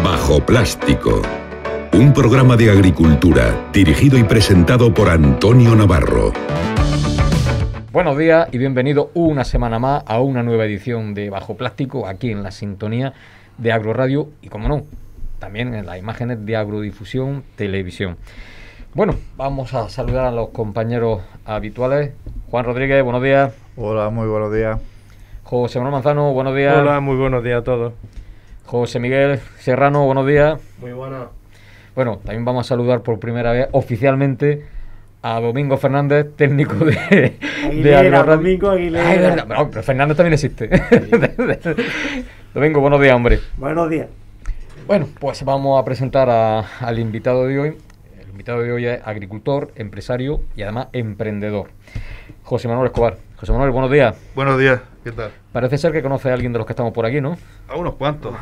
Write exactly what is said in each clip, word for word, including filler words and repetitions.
Bajo Plástico, un programa de agricultura dirigido y presentado por Antonio Navarro. Buenos días y bienvenido una semana más a una nueva edición de Bajo Plástico, aquí en la sintonía de Agroradio y, como no, también en las imágenes de Agrodifusión Televisión. Bueno, vamos a saludar a los compañeros habituales. Juan Rodríguez, buenos días. Hola, muy buenos días. José Manuel Manzano, buenos días. Hola, muy buenos días a todos. José Miguel Serrano, buenos días. Muy buenos. Bueno, también vamos a saludar por primera vez oficialmente a Domingo Fernández, técnico de, Aguilera, de Agroradio. Domingo Aguilera. Ay, verdad, pero, pero Fernández también existe. Domingo, buenos días, hombre. Buenos días. Bueno, pues vamos a presentar a, al invitado de hoy. El invitado de hoy es agricultor, empresario y además emprendedor. José Manuel Escobar. José Manuel, buenos días. Buenos días, ¿qué tal? Parece ser que conoce a alguien de los que estamos por aquí, ¿no? A unos cuantos.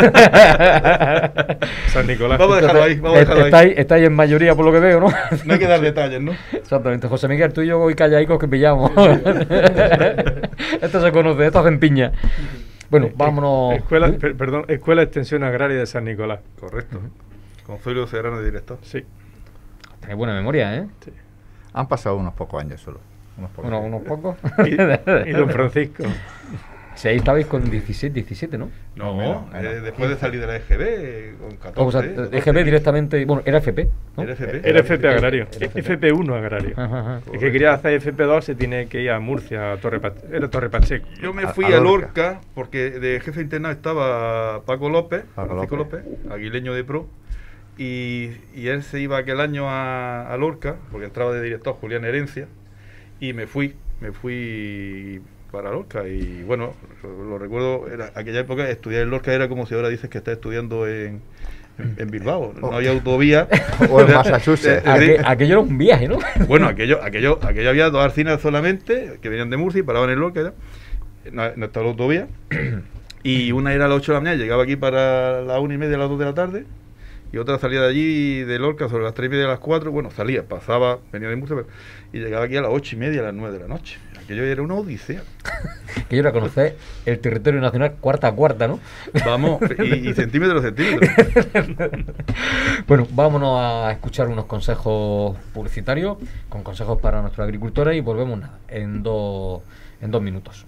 San Nicolás. Vamos a dejarlo ahí, vamos a dejarlo ahí. Estáis, estáis en mayoría por lo que veo, ¿no? No hay que dar detalles, ¿no? Exactamente. José Miguel, tú y yo hoy calladicos que pillamos. Esto se conoce, esto hacen piña. Bueno, vámonos. Escuela, per, perdón, Escuela de Extensión Agraria de San Nicolás. Correcto. Con Zoilo Serrano de director. Sí. Tenéis buena memoria, ¿eh? Sí. Han pasado unos pocos años solo. Unos pocos. Bueno, unos pocos. Y, y don Francisco. Si ahí estabais con diecisiete, diecisiete, ¿no? No, No, eh, no. después de salir de la E G B, con catorce. O sea, E G B directamente, bueno, era F P, ¿no? Era F P. Era F P agrario. Era F P. F P uno agrario. Ajá, ajá. El que quería hacer F P dos se tiene que ir a Murcia, a Torre Pacheco. Era Torre Pacheco. Yo me A- fui a a Lorca. Lorca, porque de jefe internado estaba Paco López, Paco Francisco López. López, aguileño de pro, y, y él se iba aquel año a, a Lorca, porque entraba de director Julián Herencia, y me fui, me fui para Lorca, y bueno, lo, lo recuerdo, era, aquella época estudiar en Lorca era como si ahora dices que estás estudiando en, en, en Bilbao, no había autovía. O en Massachusetts. Aqu- aquello era un viaje, ¿no? Bueno, aquello, aquello, aquello había dos arcinas solamente, que venían de Murcia y paraban en Lorca, era, no, no estaba la autovía, y una era a las ocho de la mañana, llegaba aquí para las una y media, a las dos de la tarde, y otra salía de allí, de Lorca, sobre las tres y media, a las cuatro, bueno, salía, pasaba, venía de Murcia, pero, y llegaba aquí a las ocho y media, a las nueve de la noche. Aquello era una odisea. Que yo era conocer el territorio nacional cuarta a cuarta, ¿no? Vamos, y, y centímetro a centímetro. Bueno, vámonos a escuchar unos consejos publicitarios, con consejos para nuestros agricultores, y volvemos nada, en dos, en dos minutos.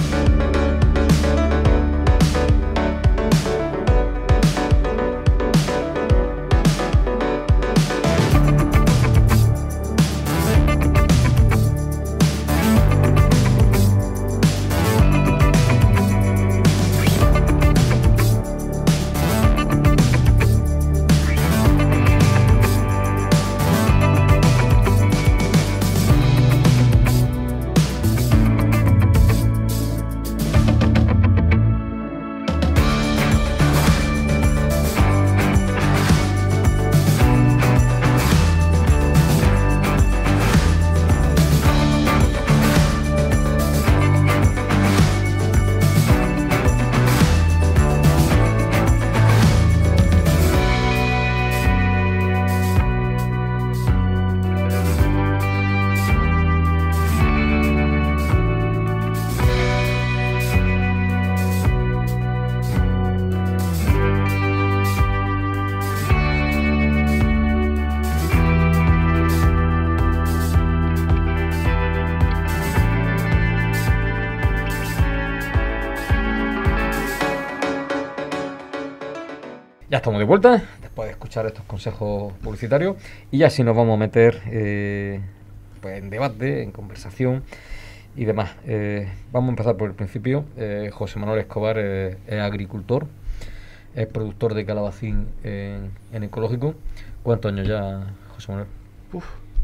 Ya estamos de vuelta, después de escuchar estos consejos publicitarios, y ya sí nos vamos a meter eh, pues en debate, en conversación y demás. Eh, vamos a empezar por el principio. Eh, José Manuel Escobar eh, es agricultor, es productor de calabacín en, en ecológico. ¿Cuántos años ya, José Manuel? Uf.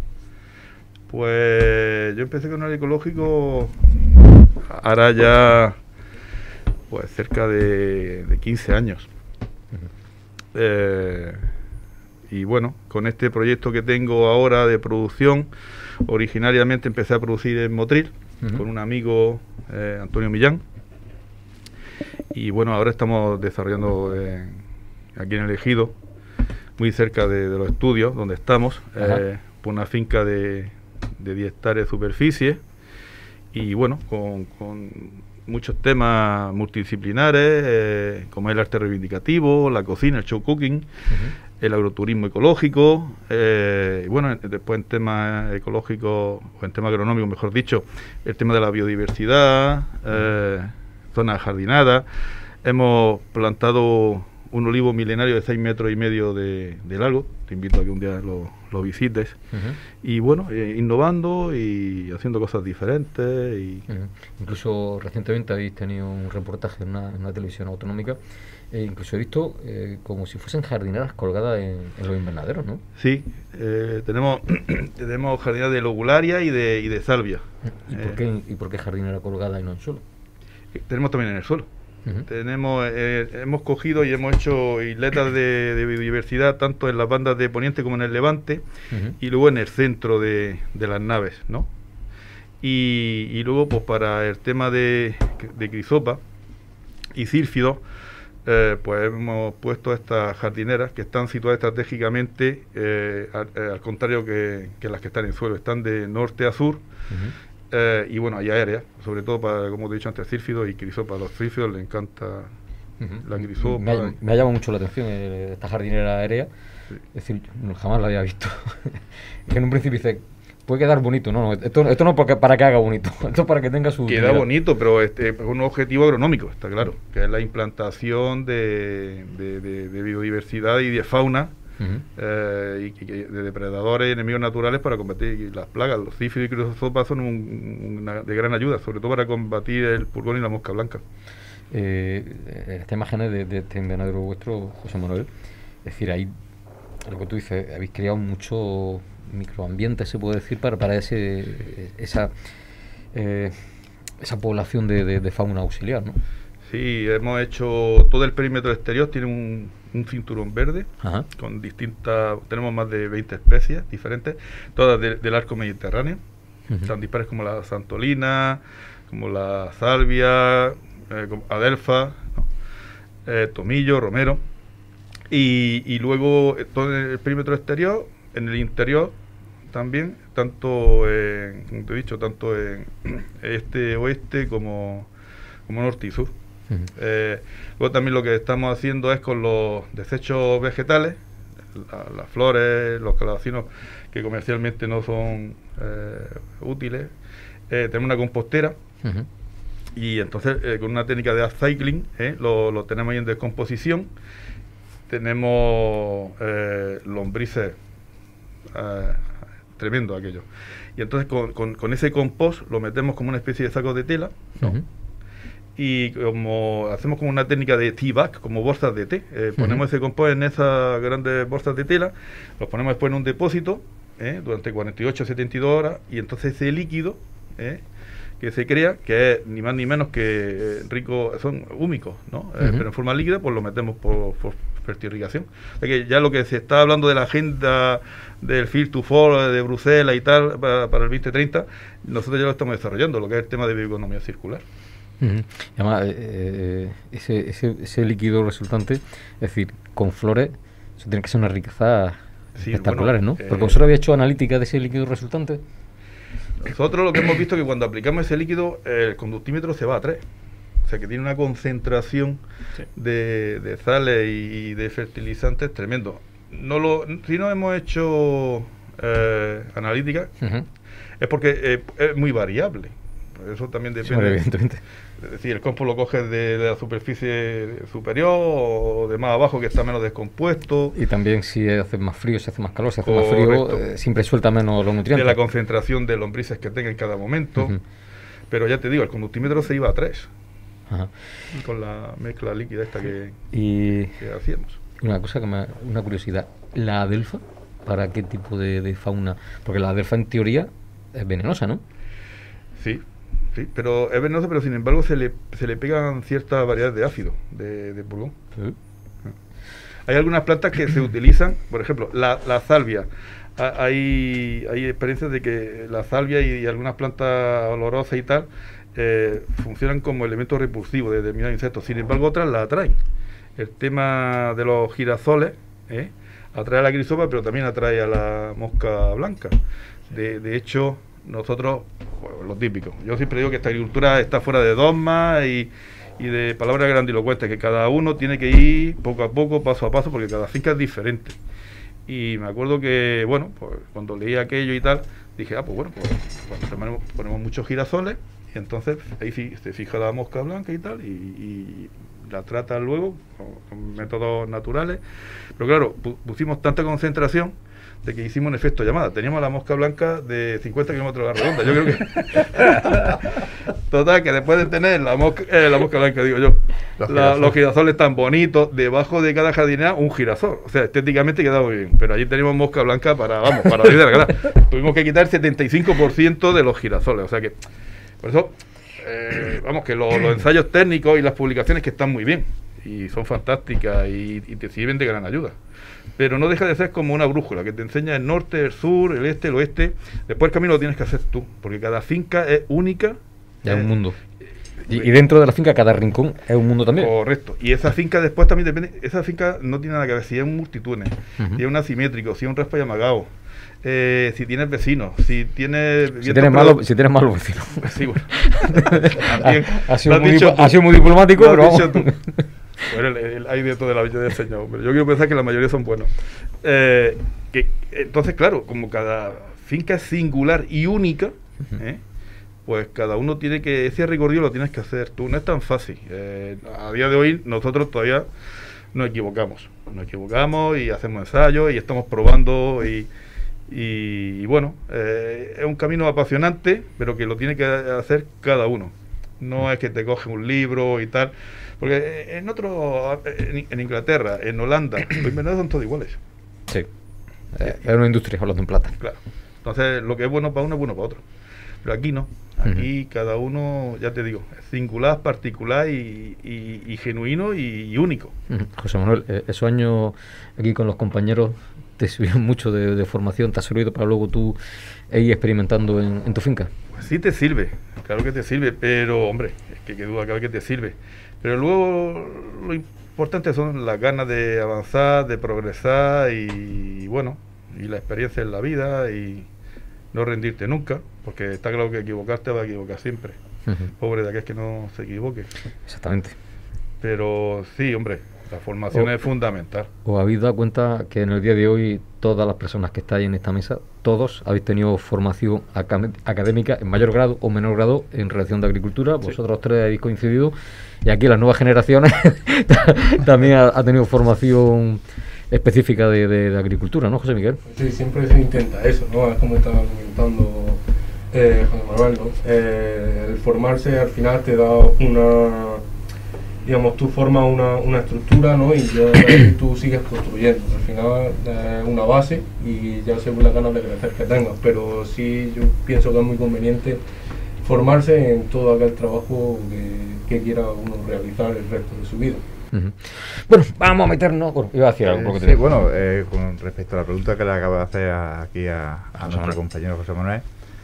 Pues yo empecé con el ecológico ahora ya pues cerca de, de quince años. Eh, y bueno, con este proyecto que tengo ahora de producción, originariamente empecé a producir en Motril, uh-huh. con un amigo, eh, Antonio Millán, y bueno, ahora estamos desarrollando en, aquí en el Ejido, muy cerca de, de los estudios donde estamos, eh, por una finca de, de diez hectáreas de superficie, y bueno, con, con, muchos temas multidisciplinares, eh, como el arte reivindicativo, la cocina, el show cooking, uh-huh. el agroturismo ecológico, eh, y bueno, después en temas ecológicos, o en temas agronómicos, mejor dicho, el tema de la biodiversidad, eh, zonas jardinadas. Hemos plantado un olivo milenario de seis metros y medio de, de largo, te invito a que un día lo, lo visites, uh-huh. y bueno, eh, innovando y haciendo cosas diferentes. Y uh-huh. Incluso recientemente habéis tenido un reportaje en una, en una televisión autonómica, e incluso he visto eh, como si fuesen jardineras colgadas en, en los invernaderos, ¿no? Sí, eh, tenemos tenemos jardineras de lobularia y de, y de salvia. ¿Y, eh, por qué, ¿Y por qué jardinera colgada y no en suelo? Tenemos también en el suelo. Uh-huh. Tenemos, eh, hemos cogido y hemos hecho isletas de, de biodiversidad tanto en las bandas de Poniente como en el Levante, uh-huh. y luego en el centro de, de las naves, ¿no? Y, y luego, pues para el tema de, de crisopa y círfidos, eh, pues hemos puesto estas jardineras que están situadas estratégicamente, eh, al, eh, al contrario que, que las que están en suelo, están de norte a sur. Uh-huh. Eh, y bueno, hay aéreas, sobre todo para, como te he dicho antes, círfidos y crisopa. A los círfidos les encanta uh-huh. la crisopa. Me ha, me ha llamado mucho la atención eh, esta jardinera aérea. Sí. Es decir, no, jamás la había visto. Que en un principio dice, puede quedar bonito. No, no, esto, esto no es para que, para que haga bonito, esto es para que tenga su... Queda utilidad. Bonito, pero este, es un objetivo agronómico, está claro, que es la implantación de, de, de, de biodiversidad y de fauna. Uh-huh. Eh, y, y de depredadores y enemigos naturales para combatir las plagas. Los cífidos y crisopas son un, una, de gran ayuda, sobre todo para combatir el pulgón y la mosca blanca. Eh, esta imagen es de, de este invernadero vuestro, José Manuel. Es decir, ahí, lo que tú dices, habéis creado mucho microambiente, se puede decir, para, para ese esa eh, esa población de, de, de fauna auxiliar, ¿no? Sí, hemos hecho todo el perímetro exterior, tiene un, un cinturón verde. Ajá. Con distintas, tenemos más de veinte especies diferentes, todas de, del arco mediterráneo, uh-huh. tan dispares como la santolina, como la salvia, eh, como adelfa, ¿no? eh, tomillo, romero, y, y luego todo el perímetro exterior, en el interior también, tanto en, como te he dicho, tanto en este, oeste como, como norte y sur. Uh-huh. Eh, luego también lo que estamos haciendo es con los desechos vegetales, la, las flores, los calabacinos que comercialmente no son eh, útiles, eh, tenemos una compostera. Uh-huh. Y entonces eh, con una técnica de upcycling eh, lo, lo tenemos ahí en descomposición. Tenemos eh, lombrices, eh, tremendo aquello, y entonces con, con, con ese compost lo metemos como una especie de saco de tela, ¿no? Uh-huh. Y como hacemos como una técnica de tea bag, como bolsas de té, eh, ponemos uh-huh. ese compost en esas grandes bolsas de tela, los ponemos después en un depósito eh, durante cuarenta y ocho a setenta y dos horas, y entonces ese líquido eh, que se crea, que es ni más ni menos que eh, rico, son húmicos, ¿no? Uh-huh. Eh, pero en forma líquida, pues lo metemos por, por fertirrigación. O sea que ya lo que se está hablando de la agenda del Fit to Fall de Bruselas y tal para, para el veinte treinta, nosotros ya lo estamos desarrollando, lo que es el tema de bioeconomía circular. Uh-huh. Además, eh, ese, ese, ese líquido resultante, es decir, con flores, eso tiene que ser una riqueza sí, espectaculares, bueno, ¿no? Eh, Porque vosotros habéis hecho analítica de ese líquido resultante. Nosotros lo que hemos visto es que cuando aplicamos ese líquido, el conductímetro se va a tres. O sea que tiene una concentración sí. de, de sales y de fertilizantes tremendo. No lo, si no hemos hecho eh, analítica, uh-huh. es porque eh, es muy variable. Eso también depende. Sí, evidentemente. Es decir, el compost lo coges de, de la superficie superior o de más abajo que está menos descompuesto. Y también si hace más frío, si hace más calor, si hace Correcto. más frío, eh, siempre suelta menos los nutrientes. De la concentración de lombrices que tenga en cada momento. Uh-huh. Pero ya te digo, el conductímetro se iba a tres. Ajá. Con la mezcla líquida esta que, y que hacíamos. Una cosa que me, una curiosidad, ¿la adelfa para qué tipo de, de fauna? Porque la adelfa en teoría es venenosa, ¿no? Sí. Sí, pero es venenoso, pero sin embargo se le, se le pegan ciertas variedades de ácido, de, de pulgón. ¿Sí? Hay algunas plantas que se utilizan, por ejemplo, la, la salvia. Hay, hay experiencias de que la salvia y, y algunas plantas olorosas y tal eh, funcionan como elemento repulsivo de determinados insectos. Sin embargo, otras la atraen. El tema de los girasoles eh, atrae a la crisopa, pero también atrae a la mosca blanca. De, de hecho... nosotros, pues, lo típico. Yo siempre digo que esta agricultura está fuera de dogmas y, y de palabras grandilocuentes, que cada uno tiene que ir poco a poco, paso a paso, porque cada finca es diferente. Y me acuerdo que, bueno, pues cuando leí aquello y tal, dije, ah, pues bueno, pues, pues ponemos, ponemos muchos girasoles, y entonces ahí sí, se fija la mosca blanca y tal, y, y la trata luego con, con métodos naturales. Pero claro, pu pusimos tanta concentración de que hicimos un efecto llamada. Teníamos la mosca blanca de cincuenta kilómetros a la redonda. Yo creo que... Total, que después de tener la mosca, eh, la mosca blanca, digo yo, los, la, girasoles. los girasoles tan bonitos, debajo de cada jardinera un girasol. O sea, estéticamente quedaba muy bien. Pero allí teníamos mosca blanca para, vamos, para ir de la cara. Tuvimos que quitar el setenta y cinco por ciento de los girasoles. O sea que, por eso, eh, vamos, que lo, los ensayos técnicos y las publicaciones que están muy bien. Y son fantásticas y, y te sirven de gran ayuda. Pero no deja de ser como una brújula que te enseña el norte, el sur, el este, el oeste. Después el camino lo tienes que hacer tú, porque cada finca es única. Es eh, un mundo. Y, y dentro de la finca cada rincón es un mundo también. Correcto. Y esa finca después también depende. Esa finca no tiene nada que ver si es un multitunes, uh-huh. si es un asimétrico, si es un raspa y amagado, eh, si tienes vecinos, si tienes... Si tienes, malo, si tienes malos vecinos. Sí, bueno. También, ha, ha, sido muy, ha sido muy diplomático, pero vamos. Bueno, el, el, hay de todo de la vida del Señor, pero yo quiero pensar que la mayoría son buenos. Eh, que, entonces, claro, como cada finca es singular y única, uh-huh. ¿eh? pues cada uno tiene que, ese recorrido lo tienes que hacer tú, no es tan fácil. Eh, a día de hoy nosotros todavía nos equivocamos, nos equivocamos y hacemos ensayos y estamos probando y, y, y bueno, eh, es un camino apasionante, pero que lo tiene que hacer cada uno. No es que te coge un libro y tal. Porque en otro, en, en Inglaterra, en Holanda, los invernaderos son todos iguales. Sí. Eh, es una industria hablando en plata. Claro. Entonces, lo que es bueno para uno es bueno para otro. Pero aquí no. Aquí uh-huh. cada uno, ya te digo, es singular, particular y, y, y genuino y, y único. Uh-huh. José Manuel, eh, esos años aquí con los compañeros te sirvieron mucho de, de formación, te ha servido para luego tú ir experimentando en, en tu finca. Pues sí te sirve, claro que te sirve, pero hombre, es que qué duda cabe que te sirve. Pero luego lo importante son las ganas de avanzar, de progresar y, y bueno, y la experiencia en la vida y no rendirte nunca, porque está claro que equivocarte va a equivocar siempre. Uh-huh. Pobre de aquel que no se equivoque. Exactamente. Pero sí, hombre, la formación o, es fundamental. ¿Os habéis dado cuenta que en el día de hoy todas las personas que estáis en esta mesa, todos habéis tenido formación acad académica en mayor grado o menor grado en relación de agricultura? Sí. Vosotros tres habéis coincidido y aquí las nuevas generaciones también ha, ha tenido formación específica de, de, de agricultura, ¿no, José Miguel? Sí, siempre se intenta eso, ¿no? Es como estaba comentando eh, José Manuel, ¿no? Eh, el formarse al final te da una... digamos, tú formas una, una estructura, ¿no? Y ya tú sigues construyendo. Al final es eh, una base y ya según las ganas de crecer que tengas. Pero sí, yo pienso que es muy conveniente formarse en todo aquel trabajo que, que quiera uno realizar el resto de su vida. Uh-huh. Bueno, vamos a meternos... Bueno, iba a decir algo. Eh, sí, bueno, eh, con respecto a la pregunta que le acabo de hacer a, aquí a, a nuestro Manuel. compañero José Manuel,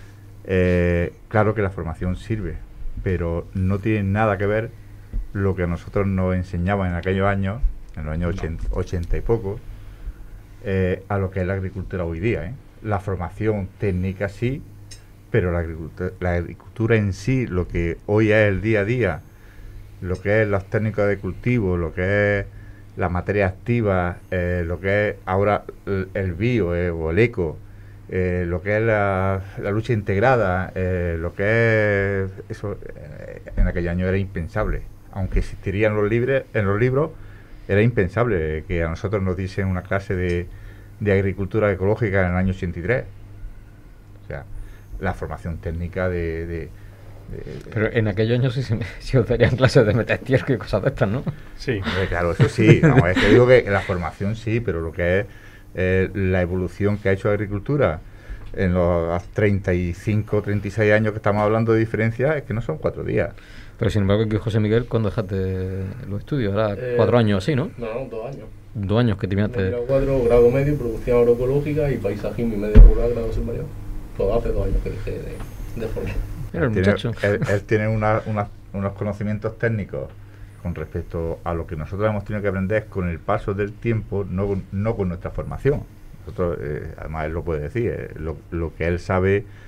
eh, claro que la formación sirve, pero no tiene nada que ver lo que a nosotros nos enseñaban en aquellos años, en los años ochenta, ochenta y poco, eh, a lo que es la agricultura hoy día. ¿eh? La formación técnica sí, pero la agricultura, la agricultura en sí, lo que hoy es el día a día, lo que es las técnicas de cultivo, lo que es la materia activa, eh, lo que es ahora el, el bio eh, o el eco, eh, lo que es la, la lucha integrada, eh, lo que es eso, eh, en aquel año era impensable. Aunque existirían los libres, en los libros, era impensable que a nosotros nos diesen una clase de, de agricultura ecológica en el año ochenta y tres. O sea, la formación técnica de... de, de Pero en aquellos años sí, sí os darían clases de metestiércol y cosas de estas, ¿no? Sí. Hombre, claro, eso sí. No, es que digo que la formación sí, pero lo que es eh, la evolución que ha hecho la agricultura en los treinta y cinco, treinta y seis años que estamos hablando de diferencia, es que no son cuatro días. Pero sin embargo, que José Miguel, ¿cuándo dejaste los estudios? Era eh, cuatro años así, ¿no? No, no, dos años. Dos años que terminaste. Cuatro, grado medio, producción agroecológica y paisajismo y medio rural, grado superior. Todo hace dos años que dejé de, de formar. Mira el tiene, muchacho. Él, él tiene una, una, unos conocimientos técnicos con respecto a lo que nosotros hemos tenido que aprender con el paso del tiempo, no, no con nuestra formación. Nosotros, eh, además él lo puede decir, eh, lo, lo que él sabe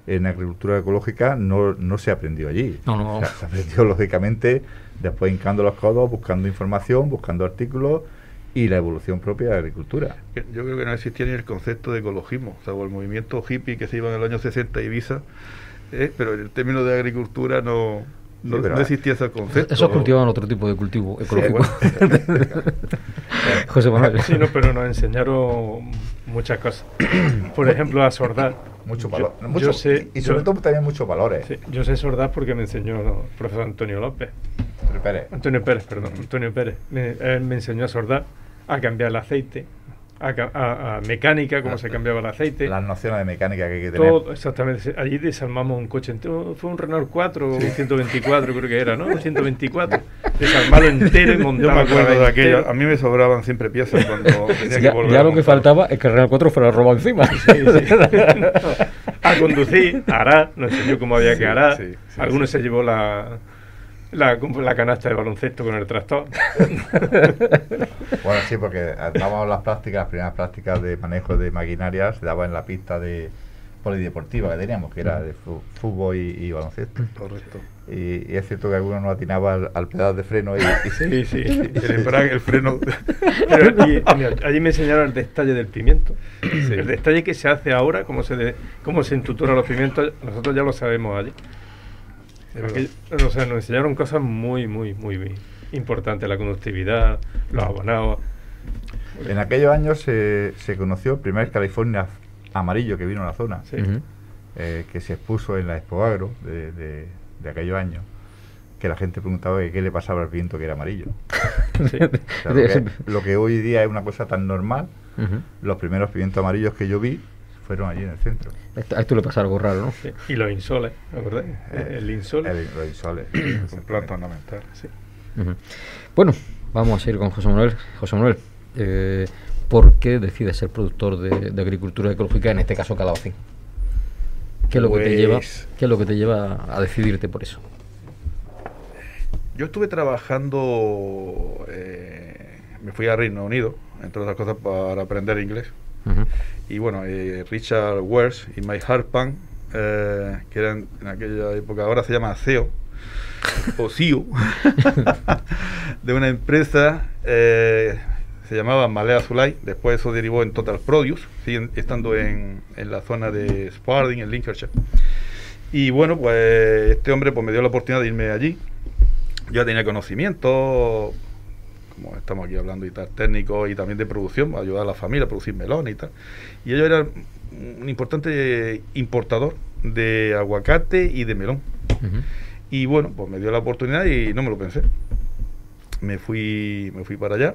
en agricultura ecológica no, no se aprendió allí. No, no. O sea, se aprendió lógicamente después hincando los codos, buscando información, buscando artículos y la evolución propia de la agricultura. Yo creo que no existía ni el concepto de ecologismo, o sea, o el movimiento hippie que se iba en el año sesenta a Ibiza, eh, pero en el término de agricultura no, no, Sí, pero no existía ese concepto. Esos cultivaban otro tipo de cultivo ecológico. Sí, bueno. José Manuel. Sí, no, pero nos enseñaron muchas cosas. Por ejemplo, a sordar. Mucho Yo- valor. yo mucho- sé- y sobre yo- todo también muchos valores. Sí, yo sé sordar porque me enseñó el profesor Antonio López. Pero, Pérez, Antonio Pérez, perdón, Antonio Pérez. Me, él me enseñó a sordar, a cambiar el aceite, a, ca- a- a mecánica, cómo se cambiaba el aceite. las nociones de mecánica que hay que tener. Todo, exactamente. Allí desarmamos un coche entero. Fue un Renault cuatro o un ciento veinticuatro, creo que era, ¿no? Un ciento veinticuatro. Desarmarlo entero y Yo montarlo. me acuerdo otra de vez aquello, entero. a mí me sobraban siempre piezas cuando tenía que Ya, volver ya a lo que montar. faltaba es que el Real cuatro fuera robado encima. Sí, sí. A conducir, a arar, nos enseñó cómo había que Sí, arar. sí, sí, Alguno sí. se llevó la, la, la canasta de baloncesto con el tractor. Bueno, sí, porque dábamos las prácticas, las primeras prácticas de manejo de maquinaria se daba en la pista de polideportiva que teníamos, que era de fu- fútbol y, y baloncesto. Correcto. Y, y es cierto que alguno no atinaba al, al pedal de freno y, y Sí, sí. El embrague, el freno. Pero, y, mira, allí me enseñaron el destalle del pimiento. El destalle que se hace ahora, cómo se, de- cómo se entuturan los pimientos, nosotros ya lo sabemos allí. Aquello- o sea, nos enseñaron cosas muy, muy, muy importantes. La conductividad, los abonados. en aquellos años se, se conoció el primer California amarillo que vino a la zona, Sí. Ujú. eh, que se expuso en la Expo Agro de, de, de aquellos años, que la gente preguntaba que qué le pasaba al viento que era amarillo. Sí. O sea, lo, que, lo que hoy día es una cosa tan normal, Ujú. los primeros pimientos amarillos que yo vi fueron allí en el centro. Esto- A esto le pasa algo raro, ¿no? Sí. Y los insoles, ¿me acordáis? Eh, El insol. El, los insoles. Un planta ornamental. Sí. Ujú. Bueno, vamos a seguir con José Manuel. José Manuel, eh, ¿por qué decides ser productor de, de agricultura ecológica, en este caso Calabacín? ¿Qué es lo que te lleva, Pues- qué es lo que te lleva a decidirte por eso? Yo estuve trabajando, eh, me fui a Reino Unido, entre otras cosas, para aprender inglés. Ujú. Y bueno, eh, Richard Wells y Mike Harpan, eh, que eran en aquella época, ahora se llama C E O, o C E O, de una empresa, eh, se llamaba Malea Zulay, después eso derivó en Total Produce, siguen estando en, en la zona de Spalding, en Lincolnshire. Y bueno, pues este hombre pues me dio la oportunidad de irme allí. Yo ya tenía conocimiento, como estamos aquí hablando y tal, técnico y también de producción, ayudar a la familia a producir melones y tal. Y ellos eran un importante importador de aguacate y de melón. Ujú. Y bueno, pues me dio la oportunidad y no me lo pensé. Me fui, me fui para allá.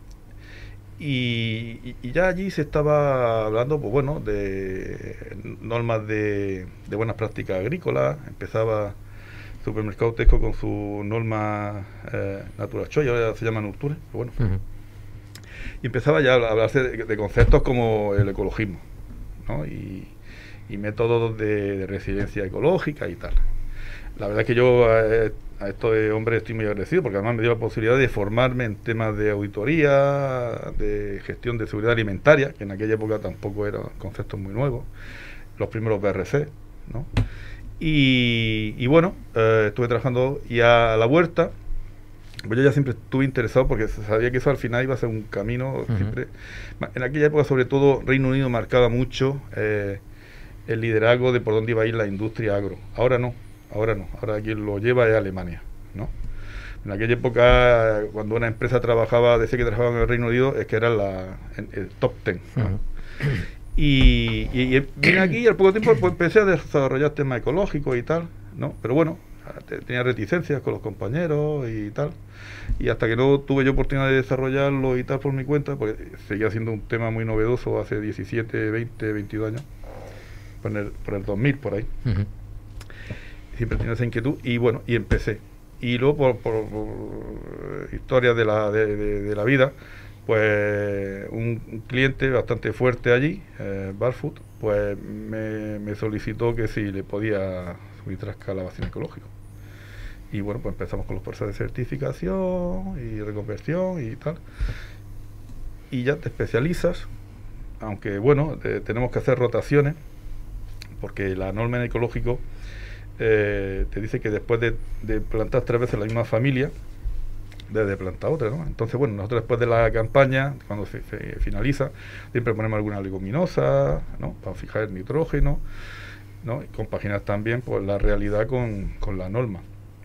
Y, y- y ya allí se estaba hablando, pues bueno, de normas de, de buenas prácticas agrícolas. Empezaba Supermercado Tesco con su norma eh, Natura Choice, ahora se llama Nurture, pero bueno. Ujú. Y empezaba ya a hablarse de, de conceptos como el ecologismo, ¿no? y, y métodos de, de resiliencia ecológica y tal. La verdad es que yo a, a estos hombres estoy muy agradecido porque además me dio la posibilidad de formarme en temas de auditoría, de gestión de seguridad alimentaria, que en aquella época tampoco eran conceptos muy nuevos, los primeros B R C, ¿no? Y, y bueno, eh, estuve trabajando y a la huerta, pues yo ya siempre estuve interesado porque sabía que eso al final iba a ser un camino. Ujú. Siempre, ma- en aquella época sobre todo Reino Unido marcaba mucho eh, el liderazgo de por dónde iba a ir la industria agro. Ahora no, ahora no, ahora quien lo lleva es Alemania, ¿no? En aquella época, cuando una empresa trabajaba, decía que trabajaba en el Reino Unido, es que era la, en- el top ten, ¿no? Ujú. Y, y, y vine aquí y al poco tiempo pues, empecé a desarrollar temas ecológicos y tal, ¿no? Pero bueno, te- tenía reticencias con los compañeros y tal. Y hasta que no tuve yo oportunidad de desarrollarlo y tal por mi cuenta, pues seguía siendo un tema muy novedoso hace diecisiete, veinte, veintidós años, por el, por el dos mil, por ahí. Ujú. Siempre tenía esa inquietud y bueno, y empecé. Y luego por, por, por historias de la, de, de- de la vida, pues un, un cliente bastante fuerte allí, eh, Barfood, pues me, me solicitó que si le podía suministrar calabacín ecológico. Y bueno, pues empezamos con los procesos de certificación y reconversión y tal. Y ya te especializas, aunque bueno, eh, tenemos que hacer rotaciones, porque la norma en ecológico eh, te dice que después de, de plantar tres veces la misma familia, desde plantar otra, ¿no? Entonces, bueno, nosotros después de la campaña, cuando se, se finaliza, siempre ponemos alguna leguminosa, ¿no? Para fijar el nitrógeno, ¿no? Y compaginar también pues la realidad con, con la norma.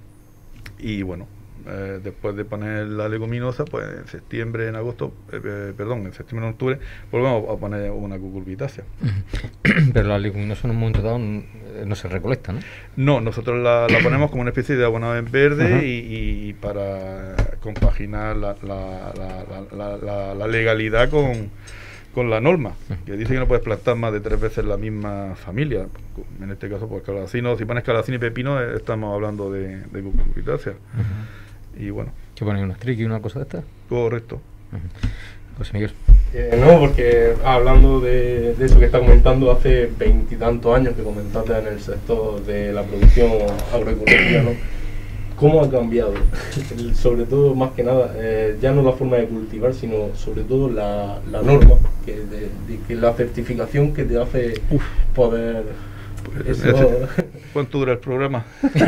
Y bueno, eh, después de poner la leguminosa, pues en septiembre, en agosto, eh, eh, perdón, en septiembre, en octubre, volvemos a poner una cucurbitácea. Pero la leguminosa en un momento dado no, no se recolecta, ¿no? No, nosotros la, la ponemos como una especie de abonado en verde y, y para compaginar la, la, la, la, la, la legalidad con, con la norma, que dice que no puedes plantar más de tres veces la misma familia. En este caso, pues calabacino, si pones calabacino y pepino, eh, estamos hablando de, de cucurbitácea. Uh-huh. Y bueno. ¿Qué pones, unas triqui y una cosa de estas? Correcto. Uh-huh. José Miguel. Eh, no, porque hablando de, de eso que está comentando, hace veintitantos años que comentaste en el sector de la producción agroecológica, ¿no? ¿Cómo ha cambiado? Sobre todo, más que nada, eh, ya no la forma de cultivar, sino sobre todo la, la norma, que, de, de, que la certificación que te hace Uf. poder... Pues, eso... ¿Cuánto dura el programa?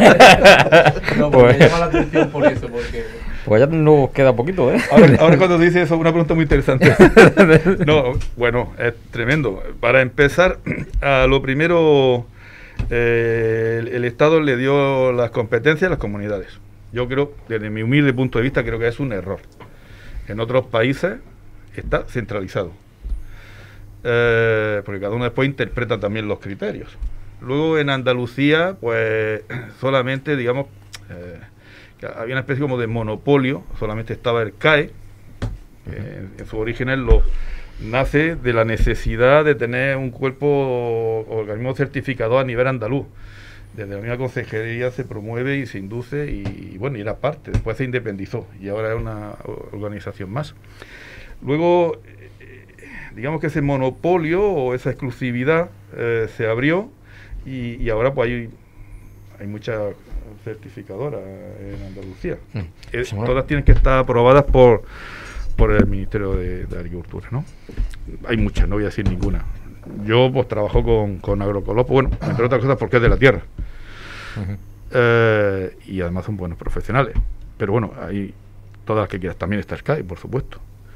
No, pues, pues me llama la atención por eso, porque... Pues ya nos queda poquito, ¿eh? Ahora, ahora cuando te dice eso, una pregunta muy interesante. No, bueno, es tremendo. Para empezar, a lo primero... Eh, el, el Estado le dio las competencias a las comunidades. Yo creo, desde mi humilde punto de vista, creo que es un error. En otros países está centralizado, eh, porque cada uno después interpreta también los criterios. Luego en Andalucía, pues solamente, digamos, eh, que había una especie como de monopolio, solamente estaba el C A E, eh, en su origen es lo... nace de la necesidad de tener un cuerpo organismo certificador a nivel andaluz. Desde la misma consejería se promueve y se induce y, y bueno, y era parte, después se independizó y ahora es una organización más. Luego, eh, digamos que ese monopolio o esa exclusividad eh, se abrió y, y ahora pues hay, hay muchas certificadoras en Andalucía. Mm. Eh, todas tienen que estar aprobadas por por el Ministerio de, de Agricultura, ¿no? Hay muchas, no voy a decir ninguna. Yo pues trabajo con, con Agrocolop, bueno, entre otras cosas porque es de la tierra. Uh-huh. eh, y además son buenos profesionales. Pero bueno, hay todas las que quieras. También está el C A E, por supuesto.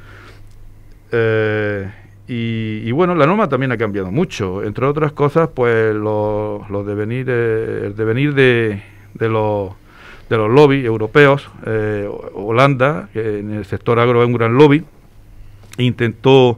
Eh, y, y bueno, la norma también ha cambiado mucho. Entre otras cosas, pues los lo devenir, eh, el devenir de, de los de los lobbies europeos. eh, Holanda, que en el sector agro es un gran lobby, intentó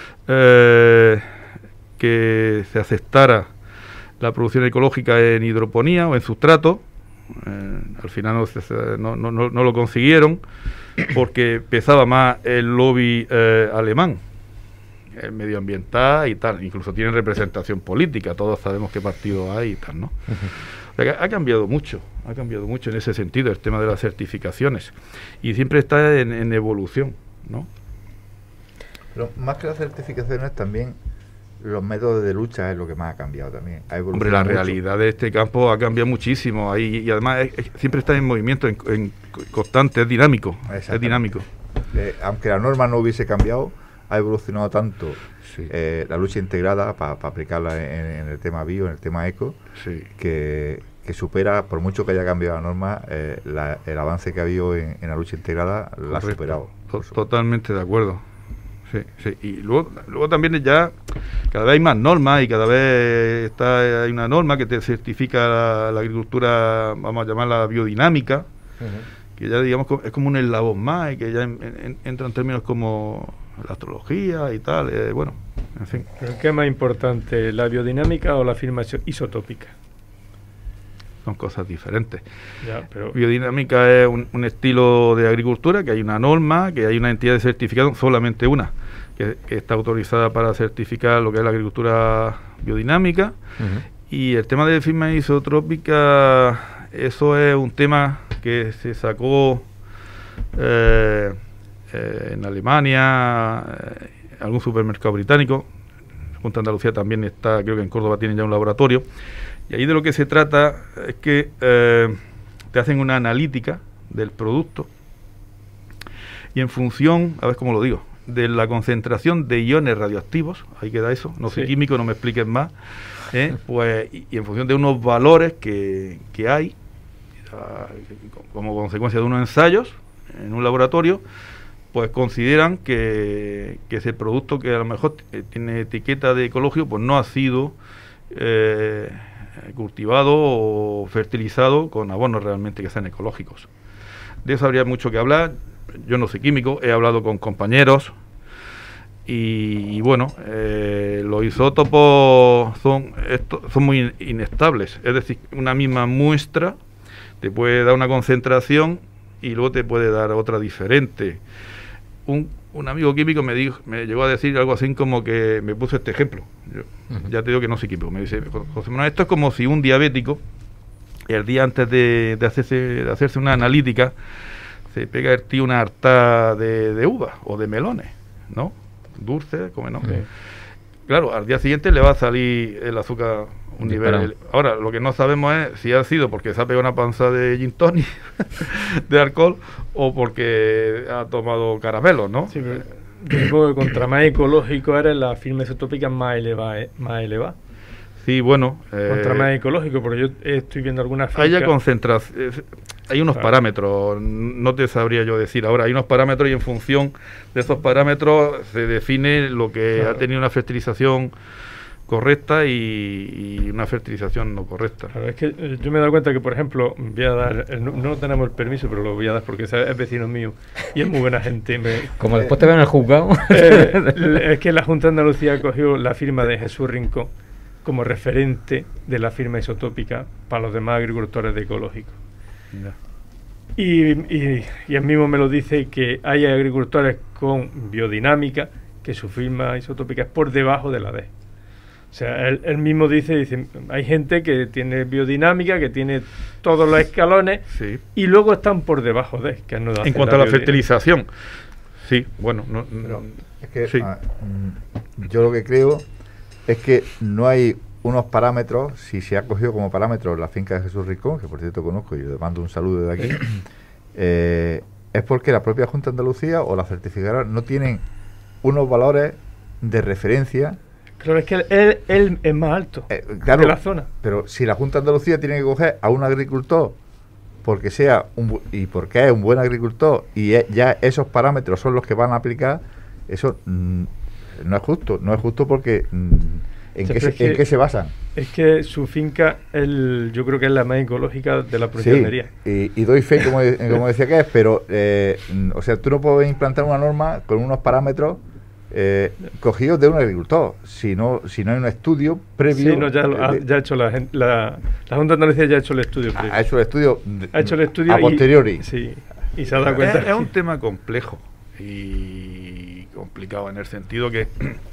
eh, que se aceptara la producción ecológica en hidroponía o en sustrato. Eh, al final no, se, no, no, no lo consiguieron porque pesaba más el lobby eh, alemán, el medioambiental y tal. Incluso tienen representación política, todos sabemos qué partido hay y tal, ¿no? Uh-huh. O sea, que ha cambiado mucho, ha cambiado mucho en ese sentido el tema de las certificaciones y siempre está en, en evolución, ¿no? Pero más que las certificaciones, también los métodos de lucha es lo que más ha cambiado también. Ha Hombre, la mucho. realidad de este campo ha cambiado muchísimo ahí, y además es, es, siempre está en movimiento, en, en constante, es dinámico, es dinámico. Eh, aunque la norma no hubiese cambiado, ha evolucionado tanto sí. eh, la lucha integrada para pa aplicarla en, en el tema bio, en el tema eco, sí. que, que supera, por mucho que haya cambiado la norma, eh, la, el avance que ha habido en, en la lucha integrada la ha superado. Totalmente de acuerdo. Sí, sí. Y luego, luego también ya cada vez hay más normas y cada vez está hay una norma que te certifica la, la agricultura, vamos a llamarla biodinámica, uh-huh. que ya digamos es como un eslabón más y que ya en, en, entran términos como la astrología y tal, eh, bueno, en fin. ¿Qué es más importante, la biodinámica o la firma isotópica? Son cosas diferentes. Ya, pero... Biodinámica es un, un estilo de agricultura, que hay una norma, que hay una entidad de certificación, solamente una, que, que está autorizada para certificar lo que es la agricultura biodinámica. Uh-huh. Y el tema de firma isotrópica, eso es un tema que se sacó eh, eh, en Alemania, eh, algún supermercado británico. Junta de Andalucía también está, creo que en Córdoba tienen ya un laboratorio. Y ahí de lo que se trata es que eh, te hacen una analítica del producto y en función, a ver cómo lo digo, de la concentración de iones radioactivos, ahí queda eso, no soy Sí. químico, no me expliques más, ¿eh? Pues, y, y en función de unos valores que, que hay, a, como consecuencia de unos ensayos en un laboratorio, pues consideran que, que ese producto que a lo mejor tiene etiqueta de ecológico, pues no ha sido eh, cultivado o fertilizado con abonos realmente que sean ecológicos. De eso habría mucho que hablar. Yo no soy químico, he hablado con compañeros y, y bueno, eh, los isótopos son, esto, son muy inestables, es decir, una misma muestra te puede dar una concentración y luego te puede dar otra diferente. Un, un amigo químico me dijo, me llegó a decir algo así como que me puso este ejemplo. Yo, uh-huh. Ya te digo que no soy químico, me dice, José Manuel, esto es como si un diabético el día antes de, de, hacerse, de hacerse una analítica se pega el tío una harta de, de uvas o de melones, ¿no? Dulce, come, ¿no? Sí. Claro, al día siguiente le va a salir el azúcar un nivel. El, ahora, lo que no sabemos es si ha sido porque se ha pegado una panza de gin tonic, de alcohol, o porque ha tomado caramelos, ¿no? Sí, pero yo supongo que contra más ecológico eres, la firma isotópica más elevada, ¿eh? Más elevada. Sí, bueno. Eh, Contra más ecológico, porque yo estoy viendo algunas fincas. Hay concentración, hay unos claro. parámetros, no te sabría yo decir ahora, hay unos parámetros y en función de esos parámetros se define lo que claro. ha tenido una fertilización correcta y, y una fertilización no correcta. Claro, es que yo me he dado cuenta que, por ejemplo, voy a dar, no, no tenemos el permiso, pero lo voy a dar porque es vecino mío y es muy buena gente. Me, Como después te ven en el juzgado. Eh, es que la Junta de Andalucía cogió la firma de Jesús Rincón como referente de la firma isotópica para los demás agricultores de ecológico. Y, y, y él mismo me lo dice que hay agricultores con biodinámica que su firma isotópica es por debajo de la D. O sea, él, él mismo dice, dice, hay gente que tiene biodinámica, que tiene todos los escalones sí. y luego están por debajo de, que no en cuanto la a la fertilización. Sí, bueno, no, Pero es que sí. ah, yo lo que creo es que no hay unos parámetros, si se ha cogido como parámetros la finca de Jesús Rincón, que por cierto conozco y le mando un saludo de aquí, eh, es porque la propia Junta de Andalucía o la certificadora no tienen unos valores de referencia. Claro, es que él, él, él es más alto eh, claro, de la zona. Pero si la Junta de Andalucía tiene que coger a un agricultor porque sea un, y porque es un buen agricultor y es, ya esos parámetros son los que van a aplicar, eso mm, no es justo, no es justo porque mm, ¿en, qué se, que, ¿en qué se basan? Es que su finca, el, yo creo que es la más ecológica de la provincia de Almería. Sí, y, y doy fe, como, como decía que es, pero, eh, o sea, tú no puedes implantar una norma con unos parámetros eh, cogidos de un agricultor, si no, si no hay un estudio previo. Sí, no, ya, lo, ha, ya ha hecho la, la, la Junta de Andalucía ya ha hecho el estudio previo. Ha hecho el estudio, de, ha hecho el estudio a posteriori. Y, sí, y se ha dado cuenta. Es, es un tema complejo y complicado en el sentido que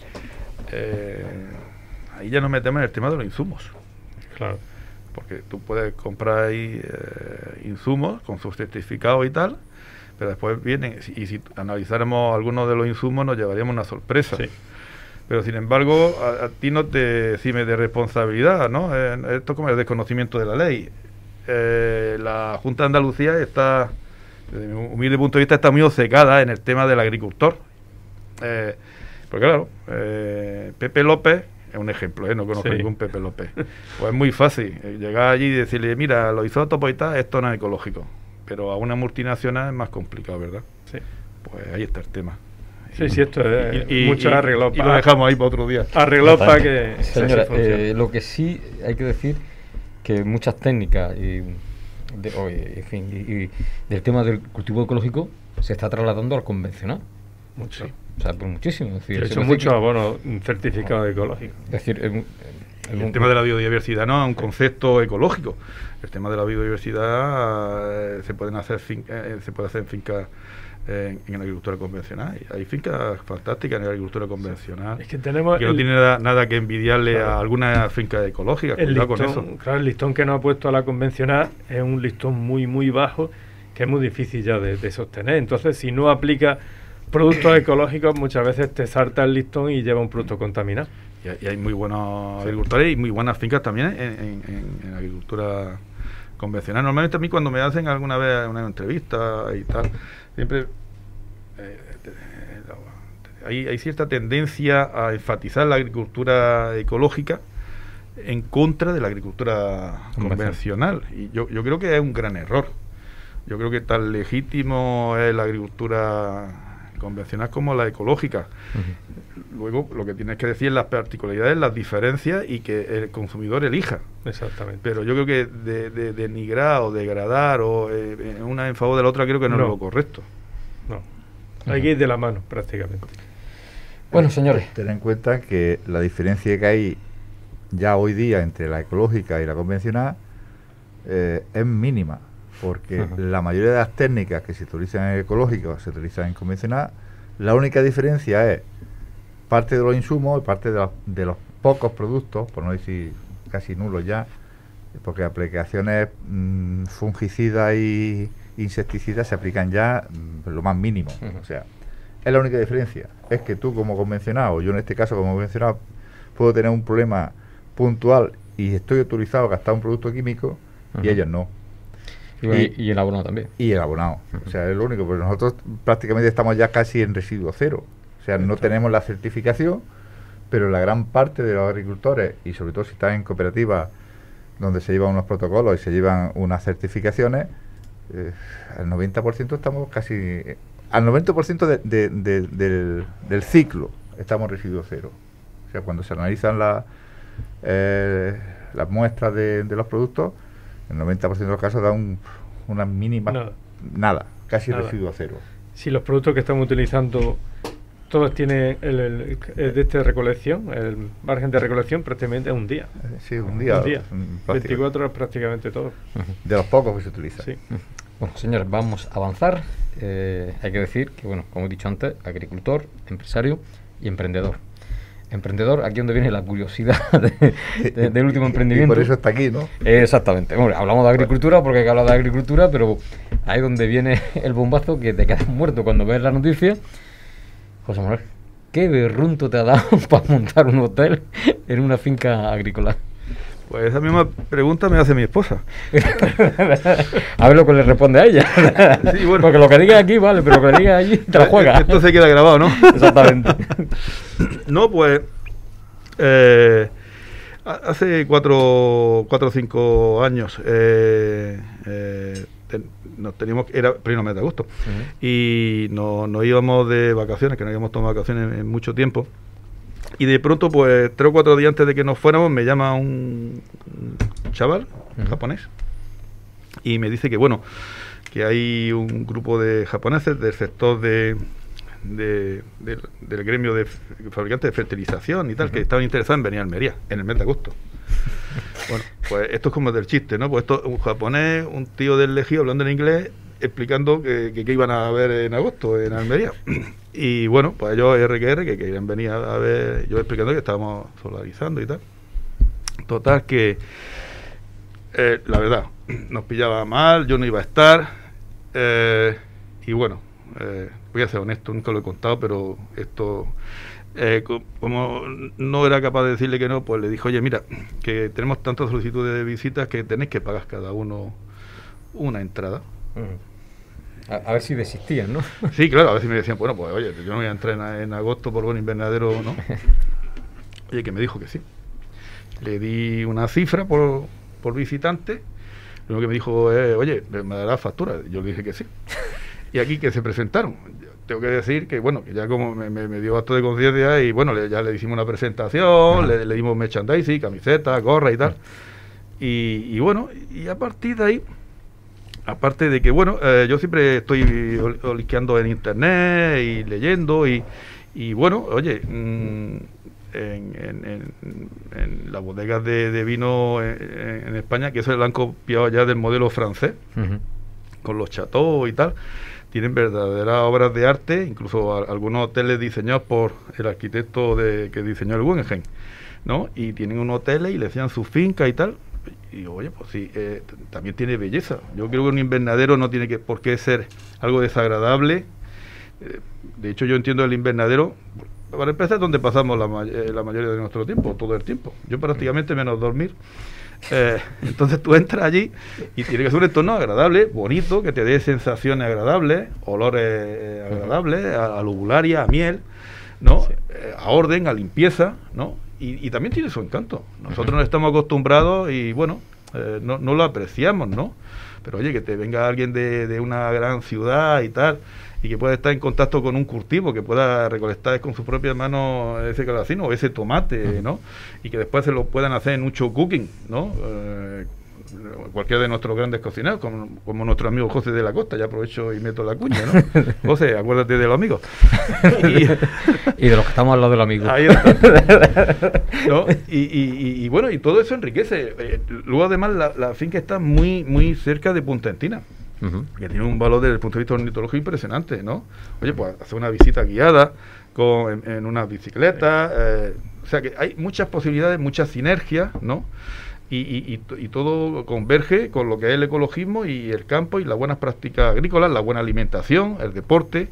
eh, ahí ya nos metemos en el tema de los insumos. Claro. Porque tú puedes comprar ahí eh, insumos con sus certificados y tal, pero después vienen, y si analizáramos algunos de los insumos nos llevaríamos una sorpresa. Sí. Pero sin embargo, a, a ti no te cimes de responsabilidad, ¿no? Eh, esto es como el desconocimiento de la ley. Eh, la Junta de Andalucía está, desde mi humilde punto de vista, está muy obcecada en el tema del agricultor. Eh, porque claro, eh, Pepe López es un ejemplo, ¿eh? No conozco sí. ningún Pepe López. Pues es muy fácil eh, llegar allí y decirle, mira, los isótopos y tal, esto no es ecológico. Pero a una multinacional es más complicado, ¿verdad? Sí. Pues ahí está el tema. Sí, sí, esto es y, mucho y, arreglado. Y, y lo dejamos ahí para otro día. Arreglado para que... Señora, eh, lo que sí hay que decir que muchas técnicas y, de, o, en fin, y, y del tema del cultivo ecológico se está trasladando al convencional. Mucho. Sí. O sea, por muchísimo. Es decir, he hecho muchos abonos certificados ecológicos. Es decir, el, el, el, el tema de la biodiversidad no es un concepto ecológico. El tema de la biodiversidad eh, se pueden hacer fin, eh, se puede hacer en fincas eh, en, en la agricultura convencional. Hay fincas fantásticas en la agricultura convencional. Es que tenemos que no el, tiene nada, nada que envidiarle claro. a alguna finca ecológica. El listón, con eso. Claro, el listón que nos ha puesto a la convencional es un listón muy muy bajo que es muy difícil ya de, de sostener. Entonces, si no aplica productos ecológicos, muchas veces te salta el listón y lleva un producto contaminado. Y, y hay muy buenos sí. agricultores y muy buenas fincas también en, en, en, en agricultura convencional. Normalmente a mí cuando me hacen alguna vez una entrevista y tal, siempre eh, te, te hay, hay cierta tendencia a enfatizar la agricultura ecológica en contra de la agricultura convencional. Y yo, yo creo que es un gran error. Yo creo que tan legítimo es la agricultura convencional como la ecológica. Uh-huh. Luego, lo que tienes que decir es las particularidades, las diferencias y que el consumidor elija. Exactamente. Pero yo creo que de, de, de denigrar o degradar o eh, una en favor de la otra creo que no, no. es lo correcto. No. Uh-huh. Hay que ir de la mano, prácticamente. Bueno, señores. Ten en cuenta que la diferencia que hay ya hoy día entre la ecológica y la convencional eh, es mínima. Porque uh-huh. la mayoría de las técnicas que se utilizan en ecológico se utilizan en convencional. La única diferencia es parte de los insumos y parte de los, de los pocos productos, por no decir casi nulos ya, porque aplicaciones mmm, fungicidas y insecticidas se aplican ya mmm, lo más mínimo. Uh-huh. O sea, es la única diferencia. Es que tú como convencional, o yo en este caso como convencional, puedo tener un problema puntual y estoy autorizado a gastar un producto químico uh-huh. y ellos no. Y, y el abonado también. Y el abonado. Uh-huh. O sea, es lo único, porque nosotros prácticamente estamos ya casi en residuo cero. O sea, no tenemos la certificación, pero la gran parte de los agricultores, y sobre todo si están en cooperativas donde se llevan unos protocolos y se llevan unas certificaciones, eh, al noventa por ciento estamos casi... Al noventa por ciento de, de, de, del, del ciclo estamos en residuo cero. O sea, cuando se analizan la, eh, las muestras de, de los productos, el noventa por ciento de los casos da un, una mínima... Nada. Nada, casi nada. Residuo cero. Si los productos que estamos utilizando, todos tienen el, el, el de esta recolección, el margen de recolección prácticamente es un día. Sí, un día. Un día. veinticuatro horas prácticamente todo. Uh-huh. De los pocos que se utilizan. Sí. Uh-huh. Bueno, señores, vamos a avanzar. Eh, hay que decir que, bueno, como he dicho antes, agricultor, empresario y emprendedor. Emprendedor, aquí donde viene la curiosidad de, de, del último emprendimiento. Y por eso está aquí, ¿no? Eh, exactamente. Bueno, hablamos de agricultura porque hay que hablar de agricultura, pero ahí donde viene el bombazo que te quedas muerto cuando ves la noticia. José Manuel, ¿qué berrunto te ha dado para montar un hotel en una finca agrícola? Pues esa misma pregunta me hace mi esposa. A ver lo que le responde a ella. Sí, bueno. Porque lo que diga aquí, vale, pero lo que diga allí te la juega. Esto se queda grabado, ¿no? Exactamente. No, pues eh, hace cuatro cuatro o cinco años eh, eh, ten, nos teníamos, era pleno mes de agosto, uh-huh. y nos no íbamos de vacaciones, que no habíamos tomado vacaciones en, en mucho tiempo. Y de pronto, pues, tres o cuatro días antes de que nos fuéramos, me llama un, un chaval, un uh-huh. japonés, y me dice que, bueno, que hay un grupo de japoneses del sector de, de, de del gremio de fabricantes de fertilización y tal, uh-huh. que estaban interesados en venir a Almería, en el mes de agosto. Bueno, pues esto es como del chiste, ¿no? Pues esto, un japonés, un tío del Ejido hablando en inglés, explicando que, que, que iban a ver en agosto en Almería. Y bueno, pues ellos R Q R que querían venir a ver, yo explicando que estábamos solarizando y tal. Total que eh, la verdad, nos pillaba mal, yo no iba a estar, eh, y bueno, eh, voy a ser honesto, nunca lo he contado, pero esto, eh, como no era capaz de decirle que no, pues le dije, oye, mira, que tenemos tantas solicitudes de visitas que tenéis que pagar cada uno una entrada. Uh-huh. A, a ver si desistían, ¿no? Sí, claro, a ver si me decían, bueno, pues oye, yo no voy a entrar en, en agosto por buen invernadero, ¿no? Oye, que me dijo que sí. Le di una cifra por, por visitante, lo que me dijo es, oye, ¿me dará factura? Yo le dije que sí. Y aquí que se presentaron. Tengo que decir que, bueno, que ya como me, me, me dio acto de conciencia y, bueno, le, ya le hicimos una presentación, le, le dimos merchandising, camisetas, gorras y tal. Y, y bueno, y a partir de ahí... Aparte de que, bueno, eh, yo siempre estoy olisqueando en internet y leyendo y, y bueno, oye, mmm, en, en, en, en las bodegas de, de vino en, en España, que eso lo han copiado ya del modelo francés, uh-huh. con los chateaux y tal, tienen verdaderas obras de arte, incluso a, algunos hoteles diseñados por el arquitecto de, que diseñó el Guggenheim, ¿no? Y tienen unos hoteles y le hacían su finca y tal. Y digo, oye, pues sí, eh, tiene tiene belleza. Yo creo que un invernadero no tiene que por qué ser algo desagradable. Eh, de hecho, yo entiendo el invernadero, para empezar, donde pasamos la, ma eh, la mayoría de nuestro tiempo, todo el tiempo. Yo prácticamente menos dormir. Eh, entonces tú entras allí y tiene que ser un entorno agradable, bonito, que te dé sensaciones agradables, olores eh, agradables, a, a lugularia, a miel. ¿no? Sí. Eh, a orden, a limpieza, ¿no? Y, y también tiene su encanto. Nosotros no estamos acostumbrados y, bueno, eh, no, no lo apreciamos, ¿no? Pero oye, que te venga alguien de, de una gran ciudad y tal, y que pueda estar en contacto con un cultivo, que pueda recolectar con sus propias manos ese calabacino o ese tomate, ¿no? Y que después se lo puedan hacer en un show cooking, ¿no? Eh, cualquiera de nuestros grandes cocineros, como, como nuestro amigo José de la Costa, ya aprovecho y meto la cuña, ¿no? José, acuérdate de los amigos. Y, y de los que estamos al lado de los amigos. Ahí está. ¿No? Y, y, y bueno, y todo eso enriquece. Eh, luego además la, la finca está muy, muy cerca de Punta Encina, uh-huh. que tiene un valor desde el punto de vista ornitológico impresionante, ¿no? Oye, pues hacer una visita guiada con, en, en una bicicleta, eh, o sea que hay muchas posibilidades, muchas sinergias, ¿no? Y, y, y, y todo converge con lo que es el ecologismo y el campo y las buenas prácticas agrícolas, la buena alimentación, el deporte.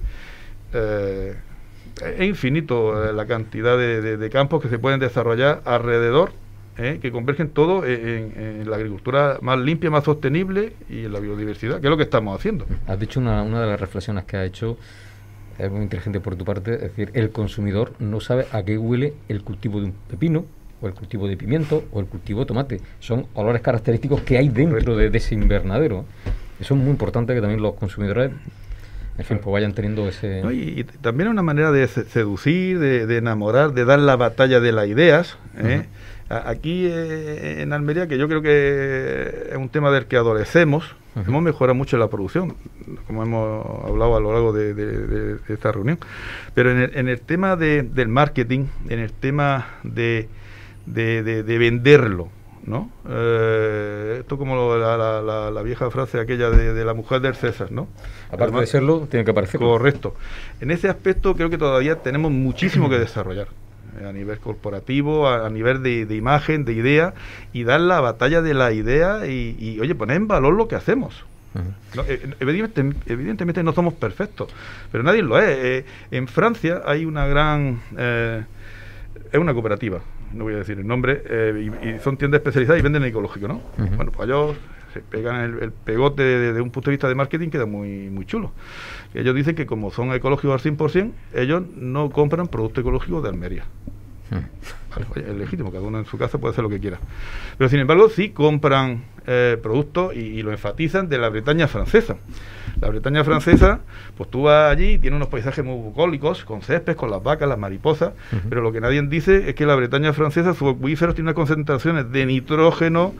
Eh, es infinito eh, la cantidad de, de, de campos que se pueden desarrollar alrededor, eh, que convergen todo en, en la agricultura más limpia, más sostenible y en la biodiversidad, que es lo que estamos haciendo. Has dicho una, una de las reflexiones que has hecho, es muy inteligente por tu parte, es decir, el consumidor no sabe a qué huele el cultivo de un pepino, o el cultivo de pimiento, o el cultivo de tomate. Son olores característicos que hay dentro de, de ese invernadero. Eso es muy importante, que también los consumidores, en fin, pues vayan teniendo ese... No, y, y también es una manera de seducir, de, de enamorar, de dar la batalla de las ideas, ¿eh? Uh-huh. A, aquí eh, en Almería, que yo creo que es un tema del que adolecemos, uh-huh. hemos mejorado mucho la producción, como hemos hablado a lo largo de, de, de, de esta reunión. Pero en el, en el tema de, del marketing, en el tema de... De, de, de venderlo, ¿no? Eh, esto como lo, la, la, la, la vieja frase aquella de, de la mujer del César, ¿no? Aparte Además, de serlo, tiene que parecer. Correcto. En ese aspecto creo que todavía tenemos muchísimo que desarrollar, eh, a nivel corporativo, a, a nivel de, de imagen, de idea, y dar la batalla de la idea y, y oye, poner en valor lo que hacemos. Uh-huh. No, eh, evidentemente, evidentemente no somos perfectos, pero nadie lo es. Eh, en Francia hay una gran... Eh, es una cooperativa, no voy a decir el nombre, eh, y, y son tiendas especializadas y venden ecológico, ¿no? Uh-huh. Bueno, pues ellos se pegan el, el pegote de, de un punto de vista de marketing, queda muy muy chulo. Ellos dicen que como son ecológicos al cien por ciento, ellos no compran productos ecológicos de Almería. Uh-huh. Vale, oye, es legítimo, cada uno en su casa puede hacer lo que quiera. Pero sin embargo sí compran eh, productos y, y lo enfatizan de la Bretaña francesa. La Bretaña francesa, pues tú vas allí y tiene unos paisajes muy bucólicos, con césped, con las vacas, las mariposas, uh-huh. pero lo que nadie dice es que la Bretaña francesa, sus acuíferos tienen unas concentraciones de nitrógeno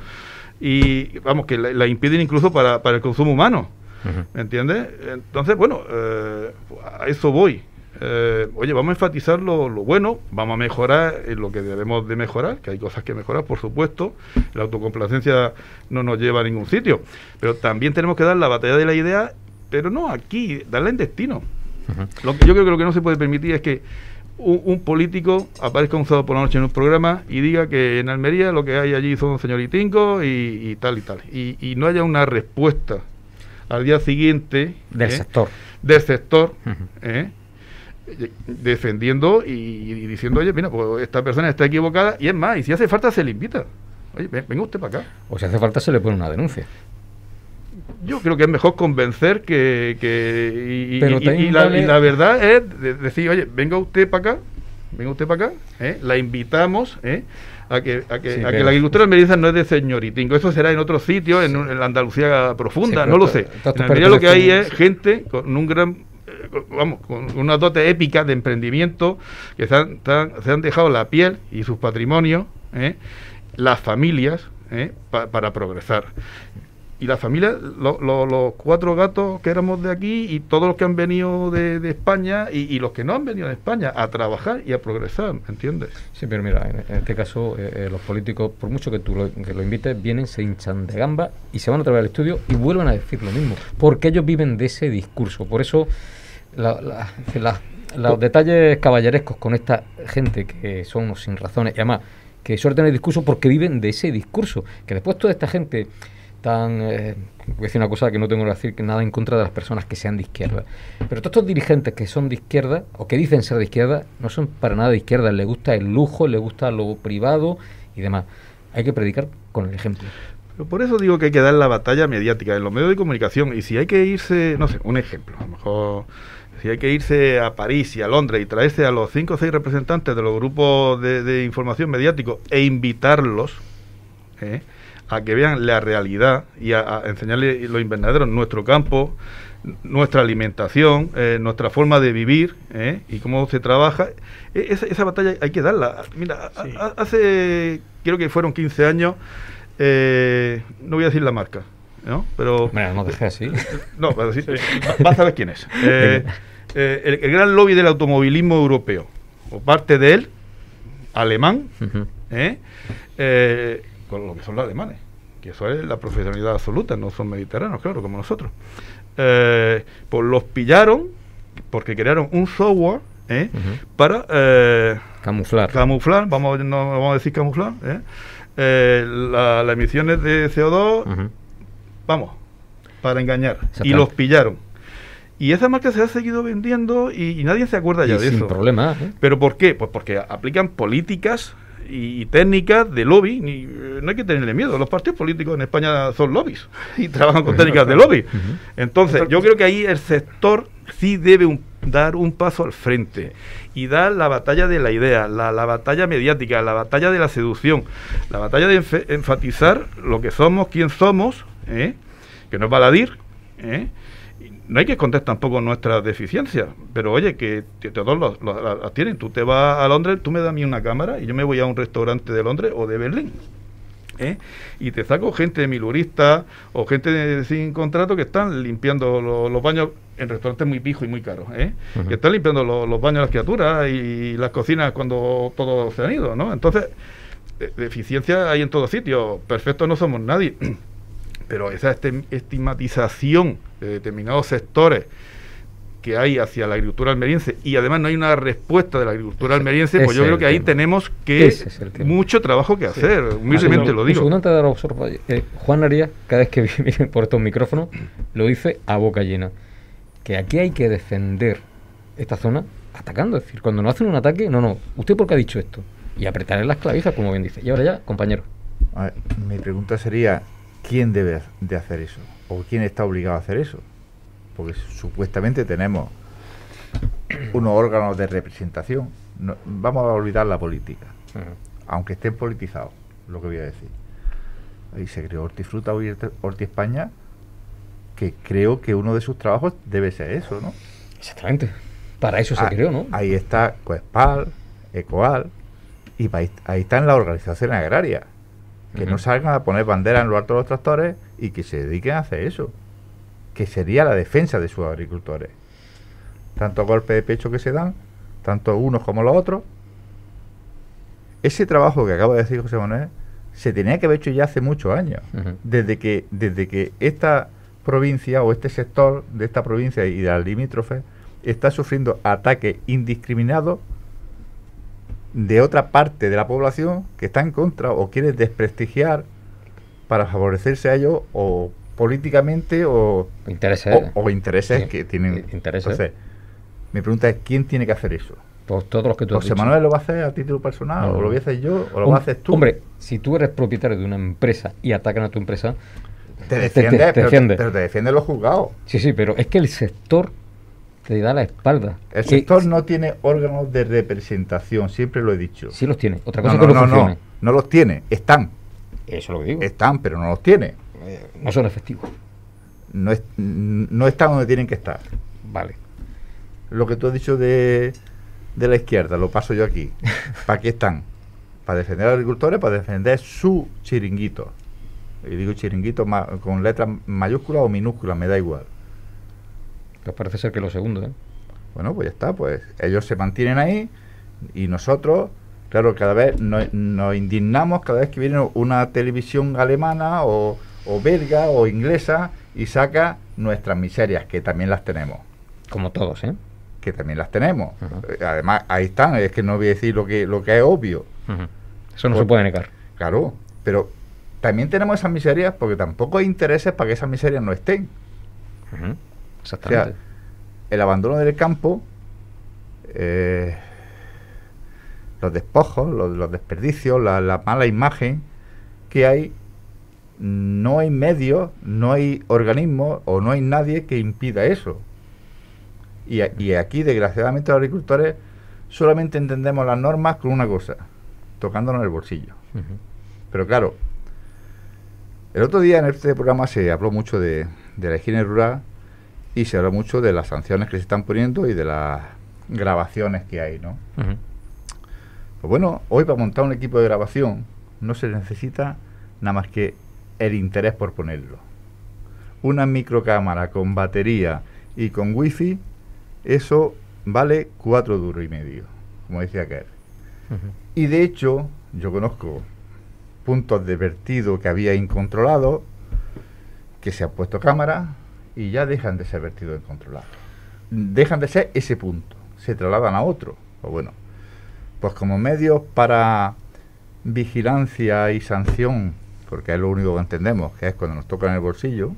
y, vamos, que la, la impiden incluso para, para el consumo humano, uh-huh. ¿me entiendes? Entonces, bueno, eh, a eso voy. Eh, oye, vamos a enfatizar lo, lo bueno, vamos a mejorar en lo que debemos de mejorar, que hay cosas que mejorar, por supuesto. La autocomplacencia no nos lleva a ningún sitio, pero también tenemos que dar la batalla de la idea, pero no aquí, darla en destino. Uh-huh. Lo que, yo creo que lo que no se puede permitir es que un, un político aparezca un sábado por la noche en un programa y diga que en Almería lo que hay allí son señoritingos y, y tal y tal, y, y no haya una respuesta al día siguiente del ¿eh? sector del sector uh-huh. ¿eh? defendiendo y, y diciendo, oye, mira, pues esta persona está equivocada, y es más, y si hace falta se le invita, oye, venga usted para acá, o si hace falta se le pone una denuncia. Yo creo que es mejor convencer que, que y, Pero y, y, la, y la verdad es de decir, oye, venga usted para acá, venga usted para acá, ¿eh? La invitamos, ¿eh? a que a que, sí, a que la agricultura almeriense no es de señoritingo, eso será en otros sitios, en, en la Andalucía profunda, sí, no lo sé. En Almería lo que hay es gente con un gran, vamos, con una dote épica de emprendimiento, que se han, se han dejado la piel y sus patrimonios, ¿eh? las familias, ¿eh? pa, para progresar. Y las familias, lo, lo, los cuatro gatos que éramos de aquí y todos los que han venido de, de España y, y los que no han venido de España a trabajar y a progresar, ¿me entiendes? Sí, pero mira, en, en este caso eh, eh, los políticos, por mucho que tú lo, que lo invites, vienen, se hinchan de gamba y se van otra vez al estudio y vuelven a decir lo mismo, porque ellos viven de ese discurso. Por eso la, la, la, los detalles caballerescos con esta gente que son unos sin razones, y además que sueltan el discurso porque viven de ese discurso, que después toda esta gente tan, eh, voy a decir una cosa que no tengo que decir que nada en contra de las personas que sean de izquierda, pero todos estos dirigentes que son de izquierda o que dicen ser de izquierda no son para nada de izquierda, les gusta el lujo, les gusta lo privado y demás. Hay que predicar con el ejemplo. Pero por eso digo que hay que dar la batalla mediática en los medios de comunicación, y si hay que irse, no sé, un ejemplo, a lo mejor si hay que irse a París y a Londres y traerse a los cinco o seis representantes de los grupos de, de información mediáticos e invitarlos ¿eh? a que vean la realidad y a, a enseñarles los invernaderos, nuestro campo, nuestra alimentación, eh, nuestra forma de vivir ¿eh? y cómo se trabaja, e esa, esa batalla hay que darla. Mira, sí. a, a, hace, creo que fueron quince años, eh, no voy a decir la marca, ¿no? Pero bueno, no dejé así. No, pero sí, vas a saber quién es. Eh, eh, el, el gran lobby del automovilismo europeo, o parte de él, alemán, uh-huh. ¿eh? Eh, con lo que son los alemanes, que eso es la profesionalidad absoluta, no son mediterráneos, claro, como nosotros. Eh, pues los pillaron porque crearon un software ¿eh? uh-huh. para eh, camuflar, camuflar, vamos, no vamos a decir camuflar, ¿eh? Eh, las la emisiones de C O dos, uh-huh. vamos, para engañar, y los pillaron. Y esa marca se ha seguido vendiendo y, y nadie se acuerda ya y de sin eso. Problema, ¿eh? ¿Pero por qué? Pues porque aplican políticas y, y técnicas de lobby. Ni, no hay que tenerle miedo. Los partidos políticos en España son lobbies y trabajan con técnicas de lobby. Uh-huh. Entonces, yo creo que ahí el sector sí debe un, dar un paso al frente y dar la batalla de la idea, la, la batalla mediática, la batalla de la seducción, la batalla de enf enfatizar lo que somos, quién somos, ¿eh? que no es baladir, ¿eh? No hay que esconder tampoco nuestras deficiencias, pero oye, que todos los, los, las tienen. Tú te vas a Londres, tú me das a mí una cámara y yo me voy a un restaurante de Londres o de Berlín, ¿eh? y te saco gente milurista o gente de, sin contrato que están limpiando lo, los baños en restaurantes muy pijos y muy caros, ¿eh? uh-huh. que están limpiando lo, los baños de las criaturas y las cocinas cuando todos se han ido, ¿no? Entonces, de, deficiencia hay en todos sitios, perfectos no somos nadie. Pero esa estigmatización de determinados sectores que hay hacia la agricultura almeriense y además no hay una respuesta de la agricultura ese, almeriense, pues yo creo que ahí tema. tenemos que mucho trabajo que hacer, sí. humildemente ah, lo digo. Un antes de dar eh, Juan Arias, cada vez que viene por estos micrófonos, lo dice a boca llena, que aquí hay que defender esta zona atacando, es decir, cuando no hacen un ataque, no, no, ¿usted por qué ha dicho esto? Y apretar en las clavijas, como bien dice. Y ahora ya, compañero. A ver, mi pregunta sería, ¿quién debe de hacer eso? ¿O quién está obligado a hacer eso? Porque supuestamente tenemos unos órganos de representación. No, vamos a olvidar la política, uh-huh. aunque estén politizados, lo que voy a decir. Ahí se creó Hortifruta Horti España, que creo que uno de sus trabajos debe ser eso, ¿no? Exactamente. Para eso se ah, creó, ¿no? Ahí está Coespal, Ecoal, y ahí, ahí están las organizaciones agrarias. Que uh-huh. no salgan a poner banderas en lo alto de los tractores y que se dediquen a hacer eso, que sería la defensa de sus agricultores. Tanto golpes de pecho que se dan, tanto unos como los otros. Ese trabajo que acaba de decir José Manuel se tenía que haber hecho ya hace muchos años, uh-huh. desde que desde que esta provincia o este sector de esta provincia y de las limítrofes está sufriendo ataques indiscriminados de otra parte de la población que está en contra o quiere desprestigiar para favorecerse a ellos o políticamente o intereses, o, o intereses sí, que tienen. Intereses. Entonces, mi pregunta es, ¿quién tiene que hacer eso? Pues todos los que tú has José dicho. Manuel lo va a hacer a título personal, no, o lo voy a hacer yo, o lo Hom vas a hacer tú. Hombre, si tú eres propietario de una empresa y atacan a tu empresa, te defiende, te, te, te pero, defiende. pero te defienden los juzgados. Sí, sí, pero es que el sector te da la espalda. El sector no tiene órganos de representación, siempre lo he dicho. Sí los tiene. Otra cosa no, es que no, no, no, funcione. no, no los tiene, están. Eso es lo que digo. Están, pero no los tiene. Eh, no son efectivos. No, es, no están donde tienen que estar. Vale. Lo que tú has dicho de, de la izquierda, lo paso yo aquí. ¿Para qué están? Para defender a los agricultores, para defender su chiringuito. Y digo chiringuito ma, con letras mayúsculas o minúsculas, me da igual. Pues parece ser que lo segundo, ¿eh? Bueno, pues ya está, pues ellos se mantienen ahí y nosotros, claro, cada vez nos, nos indignamos cada vez que viene una televisión alemana o, o belga o inglesa y saca nuestras miserias, que también las tenemos. Como todos, ¿eh? Que también las tenemos. Uh-huh. Además, ahí están, es que no voy a decir lo que, lo que es obvio. Uh-huh. Eso no Por, se puede negar. Claro, pero también tenemos esas miserias porque tampoco hay intereses para que esas miserias no estén. Uh-huh. Exactamente. O sea, el abandono del campo, eh, los despojos, los, los desperdicios, la, la mala imagen que hay, no hay medios, no hay organismos o no hay nadie que impida eso. Y, y aquí, desgraciadamente, los agricultores solamente entendemos las normas con una cosa, tocándonos el bolsillo. Uh-huh. Pero claro, el otro día en este programa se habló mucho de, de la higiene rural y se habló mucho de las sanciones que se están poniendo y de las grabaciones que hay, ¿no? Uh-huh. Pues bueno, hoy para montar un equipo de grabación no se necesita nada más que el interés por ponerlo. Una microcámara con batería y con wifi, eso vale cuatro duros y medio, como decía aquel. Uh-huh. Y de hecho, yo conozco puntos de vertido que había incontrolados, que se han puesto cámaras y ya dejan de ser vertidos incontrolados. Dejan de ser ese punto, se trasladan a otro. Pues bueno, pues como medios para vigilancia y sanción, porque es lo único que entendemos, que es cuando nos toca en el bolsillo,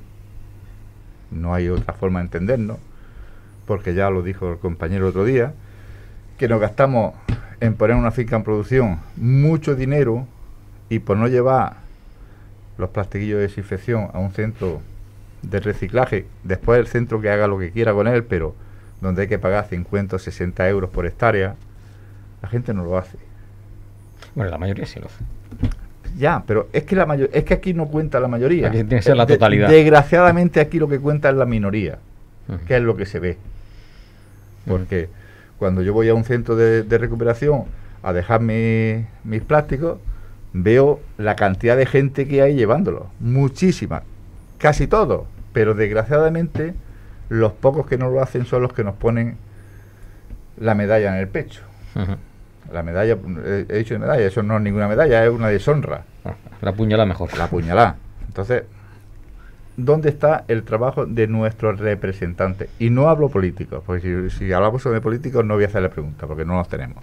no hay otra forma de entendernos, porque ya lo dijo el compañero el otro día, que nos gastamos en poner una finca en producción mucho dinero y por no llevar los plastiquillos de desinfección a un centro de reciclaje, después el centro que haga lo que quiera con él, pero donde hay que pagar cincuenta o sesenta euros por hectárea, la gente no lo hace. Bueno, la mayoría sí lo hace. Ya, pero es que la mayor, es que aquí no cuenta la mayoría. Aquí tiene que ser la totalidad. De, desgraciadamente aquí lo que cuenta es la minoría, uh-huh. que es lo que se ve. Porque uh-huh. cuando yo voy a un centro de, de recuperación a dejar mi, mis plásticos, veo la cantidad de gente que hay llevándolos. Muchísima. Casi todos. Pero desgraciadamente los pocos que no lo hacen son los que nos ponen la medalla en el pecho. Uh-huh. La medalla, he, he dicho de medalla, eso no es ninguna medalla, es una deshonra. La puñalada mejor. La puñalada. Entonces, ¿dónde está el trabajo de nuestros representantes? Y no hablo políticos, porque si, si hablamos sobre políticos no voy a hacer la pregunta, porque no los tenemos.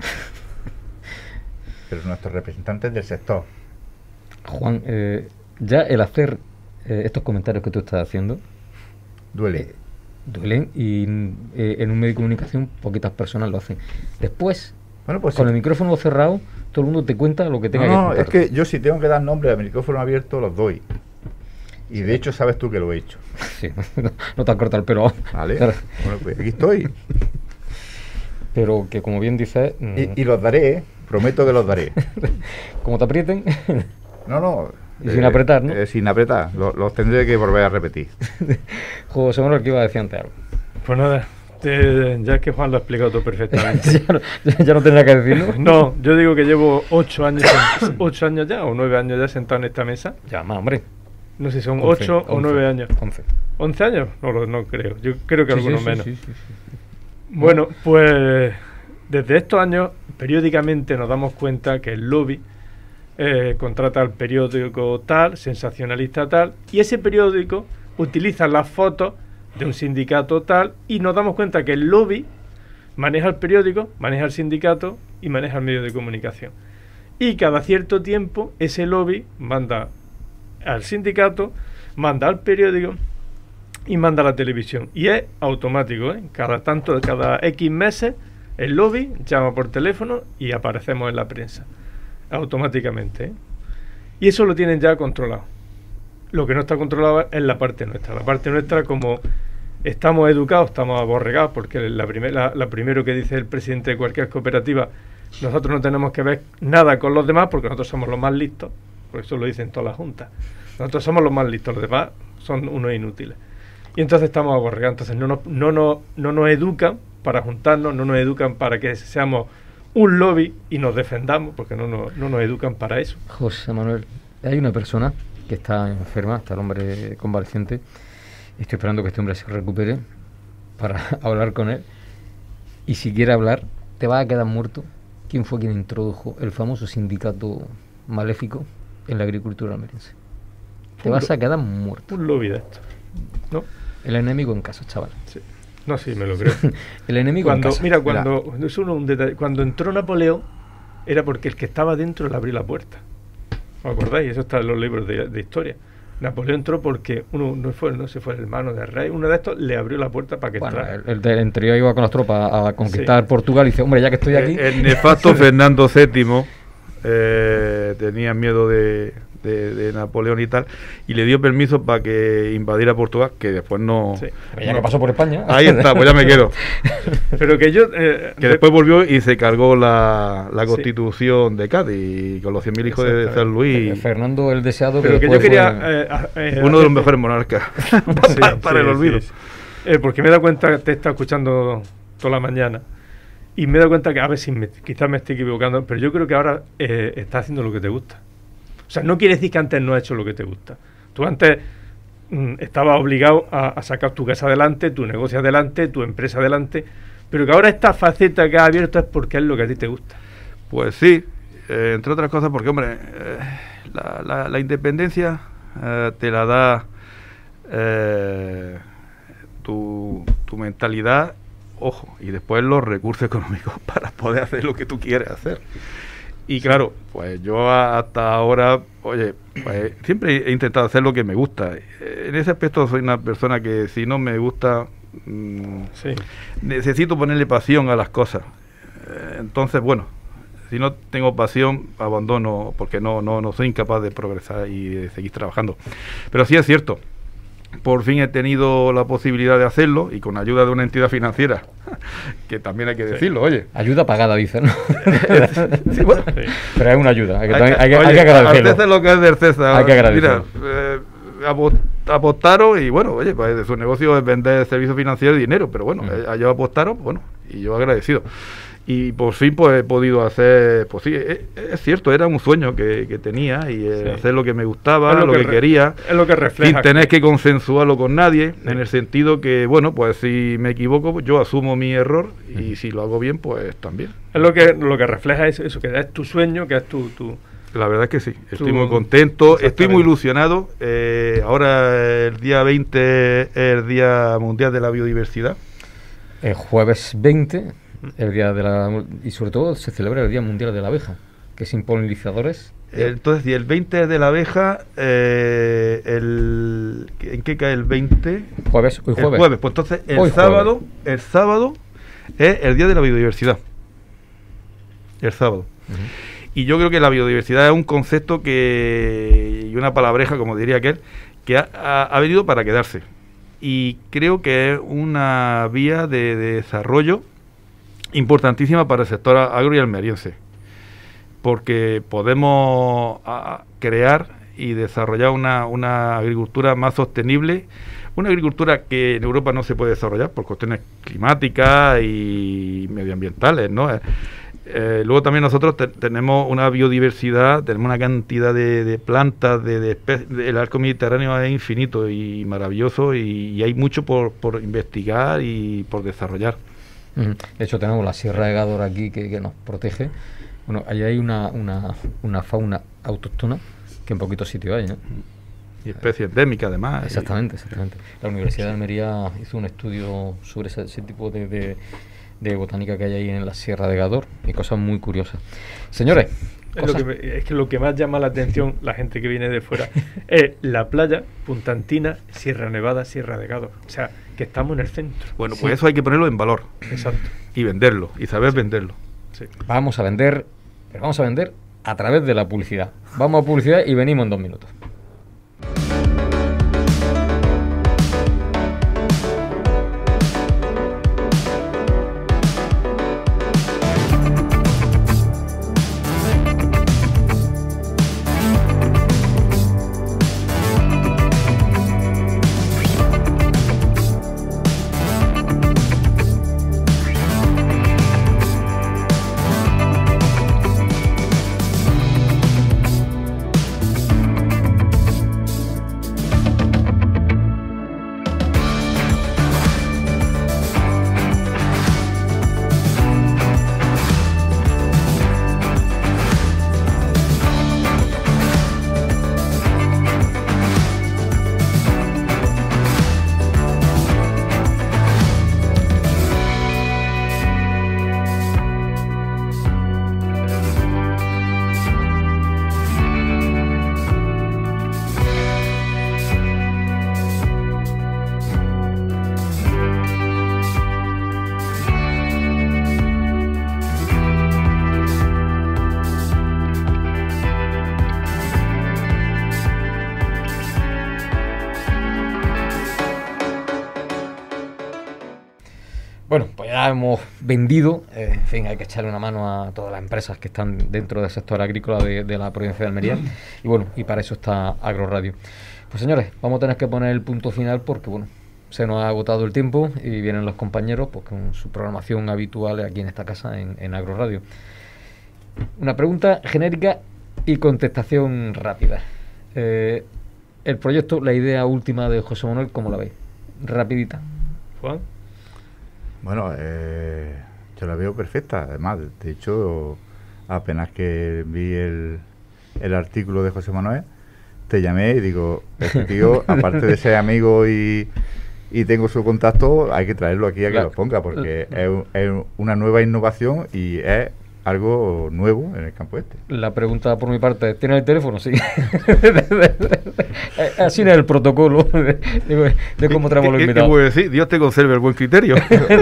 Pero nuestros representantes del sector. Juan, eh, ya el hacer eh, estos comentarios que tú estás haciendo duele. Eh, duelen y eh, en un medio de comunicación poquitas personas lo hacen. Después, bueno, pues con sí. el micrófono cerrado, todo el mundo te cuenta lo que tenga no, que contar. No, es que yo si tengo que dar nombre al micrófono abierto, los doy. Y de hecho sabes tú que lo he hecho. Sí, no, no te has cortado el pelo. Vale, claro. Bueno, pues aquí estoy. Pero que como bien dices... Mm, y, y los daré, ¿eh? Prometo que los daré. Como te aprieten... No, no. Y eh, sin apretar, ¿no? Eh, sin apretar, los, los tendré que volver a repetir. José Manuel, que iba a decir antes algo. Pues nada, te, ya es que Juan lo ha explicado todo perfectamente. ya, no, ya no tendrá que decirlo. No, yo digo que llevo ocho años, ocho años ya, o nueve años ya sentado en esta mesa. Ya más, hombre. No sé si son once, ocho once, o nueve años. Once. ¿Once años? No, no creo. Yo creo que sí, algunos sí, menos. Sí, sí, sí, sí. Bueno, pues desde estos años, periódicamente nos damos cuenta que el lobby eh, contrata al periódico tal, sensacionalista tal, y ese periódico utiliza las fotos de un sindicato tal, y nos damos cuenta que el lobby maneja el periódico, maneja el sindicato y maneja el medio de comunicación. Y cada cierto tiempo ese lobby manda al sindicato, manda al periódico y manda a la televisión. Y es automático, ¿eh? Cada tanto, cada X meses, el lobby llama por teléfono y aparecemos en la prensa. Automáticamente, ¿eh? Y eso lo tienen ya controlado. Lo que no está controlado es la parte nuestra. La parte nuestra, como estamos educados, estamos aborregados, porque la, primer, la, la primero que dice el presidente de cualquier cooperativa, nosotros no tenemos que ver nada con los demás porque nosotros somos los más listos. Por eso lo dicen todas las juntas. Nosotros somos los más listos, los demás son unos inútiles. Y entonces estamos aborregados. Entonces no nos, no, no, no nos educan para juntarnos, no nos educan para que seamos un lobby y nos defendamos, porque no, no, no nos educan para eso. José Manuel, hay una persona que está enferma, está el hombre convaleciente. Estoy esperando que este hombre se recupere para hablar con él. Y si quiere hablar, te vas a quedar muerto. ¿Quién fue quien introdujo el famoso sindicato maléfico en la agricultura almeriense? Te un vas a quedar muerto. Un lobby de esto, ¿no? El enemigo en casa, chaval. Sí. No, sí, me lo creo. El enemigo cuando, en casa. Mira, cuando, es uno, un detalle, cuando entró Napoleón, era porque el que estaba dentro le abrió la puerta. ¿Os acordáis? Eso está en los libros de, de historia. Napoleón entró porque uno no fue, no se fue el hermano del rey, uno de estos le abrió la puerta para que bueno, entrara. El, el anterior iba con las tropas a conquistar sí. Portugal y dice, hombre, ya que estoy aquí... El, el nefasto Fernando séptimo eh, tenía miedo de, de, de Napoleón y tal, y le dio permiso para que invadiera Portugal, que después no... Sí. Ya que pasó por España. Ahí está, pues ya me quedo. Pero que yo... Eh, que después volvió y se cargó la, la Constitución sí. de Cádiz, con los cien mil hijos de San Luis. Fernando el Deseado. Pero que, que yo quería... Eh, eh, uno de los mejores monarcas sí, para, para sí, el olvido. Sí, sí. Eh, porque me he dado cuenta, te he estado escuchando toda la mañana, y me he dado cuenta que, a ver si me, quizás me estoy equivocando, pero yo creo que ahora eh, estás haciendo lo que te gusta. O sea, no quiere decir que antes no has hecho lo que te gusta. Tú antes mm, estabas obligado a, a sacar tu casa adelante, tu negocio adelante, tu empresa adelante, pero que ahora esta faceta que has abierto es porque es lo que a ti te gusta. Pues sí, eh, entre otras cosas porque, hombre, eh, la, la, la independencia eh, te la da eh, tu, tu mentalidad, ojo, y después los recursos económicos para poder hacer lo que tú quieres hacer. Y claro, pues yo hasta ahora, oye, pues siempre he intentado hacer lo que me gusta. En ese aspecto soy una persona que si no me gusta, mmm, sí. necesito ponerle pasión a las cosas. Entonces, bueno, si no tengo pasión, abandono, porque no, no, no soy incapaz de progresar y de seguir trabajando. Pero sí es cierto, por fin he tenido la posibilidad de hacerlo y con ayuda de una entidad financiera, que también hay que decirlo, sí. oye. Ayuda pagada, dicen, ¿no? sí, bueno. sí. Pero es una ayuda, hay que, hay, hay que, oye, hay que agradecerlo. Al César lo que es del César. Hay que agradecerlo. Mira, eh, apostaron y bueno, oye, pues de su negocio es vender servicios financieros y dinero, pero bueno, mm. ellos apostaron, bueno, y yo agradecido. Y por fin pues he podido hacer, pues sí, es, es cierto, era un sueño que, que tenía y eh, sí. hacer lo que me gustaba, lo, lo que, que quería, es lo que refleja, sin tener que consensuarlo con nadie, sí. en el sentido que, bueno, pues si me equivoco, yo asumo mi error y si lo hago bien, pues también. Es lo que lo que refleja eso, eso que es tu sueño, que es tu... tu La verdad es que sí, estoy tu, muy contento, estoy muy ilusionado. Eh, ahora el día veinte es el Día Mundial de la Biodiversidad. El jueves veinte... el día de la y sobre todo se celebra el Día Mundial de la Abeja, que sin polinizadores. Entonces, y el veinte de la abeja, eh, el, ¿en qué cae el veinte? Jueves, hoy jueves. El jueves, pues entonces el hoy sábado, jueves. el sábado es el Día de la Biodiversidad. El sábado. Uh-huh. Y yo creo que la biodiversidad es un concepto que, y una palabreja, como diría aquel, que ha, ha, ha venido para quedarse. Y creo que es una vía de, de desarrollo importantísima para el sector agro y almeriense, porque podemos a, crear y desarrollar una, una agricultura más sostenible, una agricultura que en Europa no se puede desarrollar por cuestiones climáticas y medioambientales, ¿no? Eh, eh, luego también nosotros te, tenemos una biodiversidad, tenemos una cantidad de, de plantas, de, de especies, el arco mediterráneo es infinito y maravilloso y, y hay mucho por, por investigar y por desarrollar. De hecho tenemos la Sierra de Gádor aquí que, que nos protege. Bueno, ahí hay una, una, una fauna autóctona que en poquitos sitios hay, ¿no? Y especie endémica además. Exactamente, exactamente. La Universidad de Almería hizo un estudio sobre ese, ese tipo de, de, de botánica que hay ahí en la Sierra de Gádor y cosas muy curiosas. Señores, es, lo que, es que lo que más llama la atención la gente que viene de fuera es la playa, Punta Antina, Sierra Nevada, Sierra de Gádor. O sea, que estamos en el centro. Bueno, pues sí. eso hay que ponerlo en valor. Exacto. Y venderlo, y saber sí. venderlo. Sí. Vamos a vender, pero vamos a vender a través de la publicidad. Vamos a publicidad y venimos en dos minutos. ya hemos vendido, eh, en fin, hay que echarle una mano a todas las empresas que están dentro del sector agrícola de, de la provincia de Almería, y bueno, y para eso está Agroradio. Pues señores, vamos a tener que poner el punto final porque bueno, se nos ha agotado el tiempo y vienen los compañeros pues con su programación habitual aquí en esta casa en, en Agroradio. Una pregunta genérica y contestación rápida. Eh, el proyecto, la idea última de José Manuel, ¿cómo la veis? Rapidita. Juan. Bueno, eh, yo la veo perfecta. Además, de hecho, apenas que vi el, el artículo de José Manuel, te llamé y digo, este tío, aparte de ser amigo y, y tengo su contacto, hay que traerlo aquí a que la, lo ponga, porque la, es, es una nueva innovación y es algo nuevo en el campo este. La pregunta por mi parte, ¿tiene el teléfono? Sí. Así no es el protocolo de, de, de cómo traemos los invitados. ¿Qué puedo decir? Dios te conserve el buen criterio.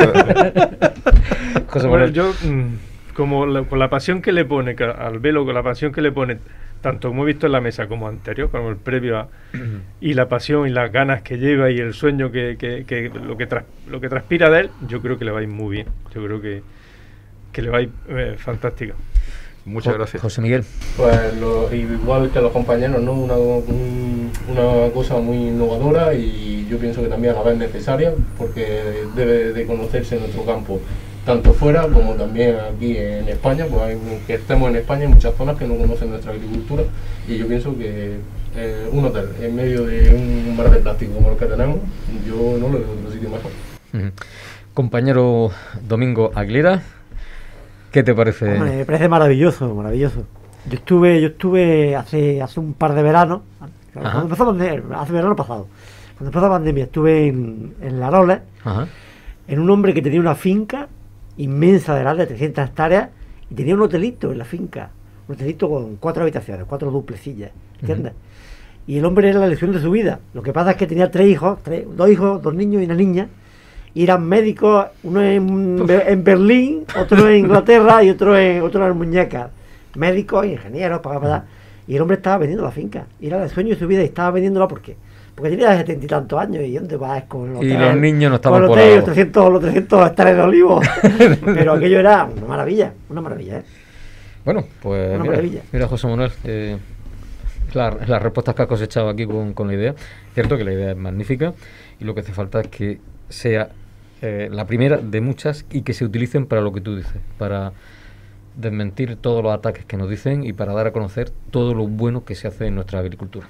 José Bueno, Manuel. yo, mmm, como la, con la pasión que le pone al velo, con la pasión que le pone, tanto como he visto en la mesa como anterior, como el previo, a, y la pasión y las ganas que lleva y el sueño que, que, que lo que tras, lo que transpira de él, yo creo que le va a ir muy bien. Yo creo que que le va a ir eh, fantástica. Muchas gracias. José Miguel. Pues lo, igual que los compañeros, ¿no? Una, un, una cosa muy innovadora y yo pienso que también a la vez necesaria, porque debe de conocerse nuestro campo, tanto fuera como también aquí en España. Pues hay, que estemos en España, hay muchas zonas que no conocen nuestra agricultura, y yo pienso que eh, un hotel en medio de un mar de plástico como el que tenemos, yo no lo veo otro sitio mejor. Uh-huh. Compañero Domingo Aguilera, ¿qué te parece? Hombre, me parece maravilloso, maravilloso. Yo estuve, yo estuve hace hace un par de veranos, cuando empezó la pandemia, hace verano pasado, cuando empezó la pandemia, estuve en, en La Rola, Ajá. en un hombre que tenía una finca inmensa de grande, de trescientas hectáreas, y tenía un hotelito en la finca, un hotelito con cuatro habitaciones, cuatro duplecillas, ¿entiendes? Uh-huh. Y el hombre era la elección de su vida. Lo que pasa es que tenía tres hijos, tres, dos hijos, dos niños y una niña, y eran médicos, uno en, en Berlín, otro en Inglaterra y otro en otro en Muñecas. Médicos, ingenieros, para allá. Y el hombre estaba vendiendo la finca. Y era el sueño de su vida y estaba vendiéndola ¿por qué? Porque tenía setenta y tantos años y ¿dónde vas con los Y hoteles, los niños no estaban con por los, hoteles, ahí. los trescientos, los trescientos hectáreas de olivo. Pero aquello era una maravilla, una maravilla, ¿eh? Bueno, pues Una mira, maravilla. mira, José Manuel, eh, la- las respuestas que has cosechado aquí con, con la idea. Cierto que la idea es magnífica y lo que hace falta es que sea eh, la primera de muchas y que se utilicen para lo que tú dices, para desmentir todos los ataques que nos dicen y para dar a conocer todo lo bueno que se hace en nuestra agricultura.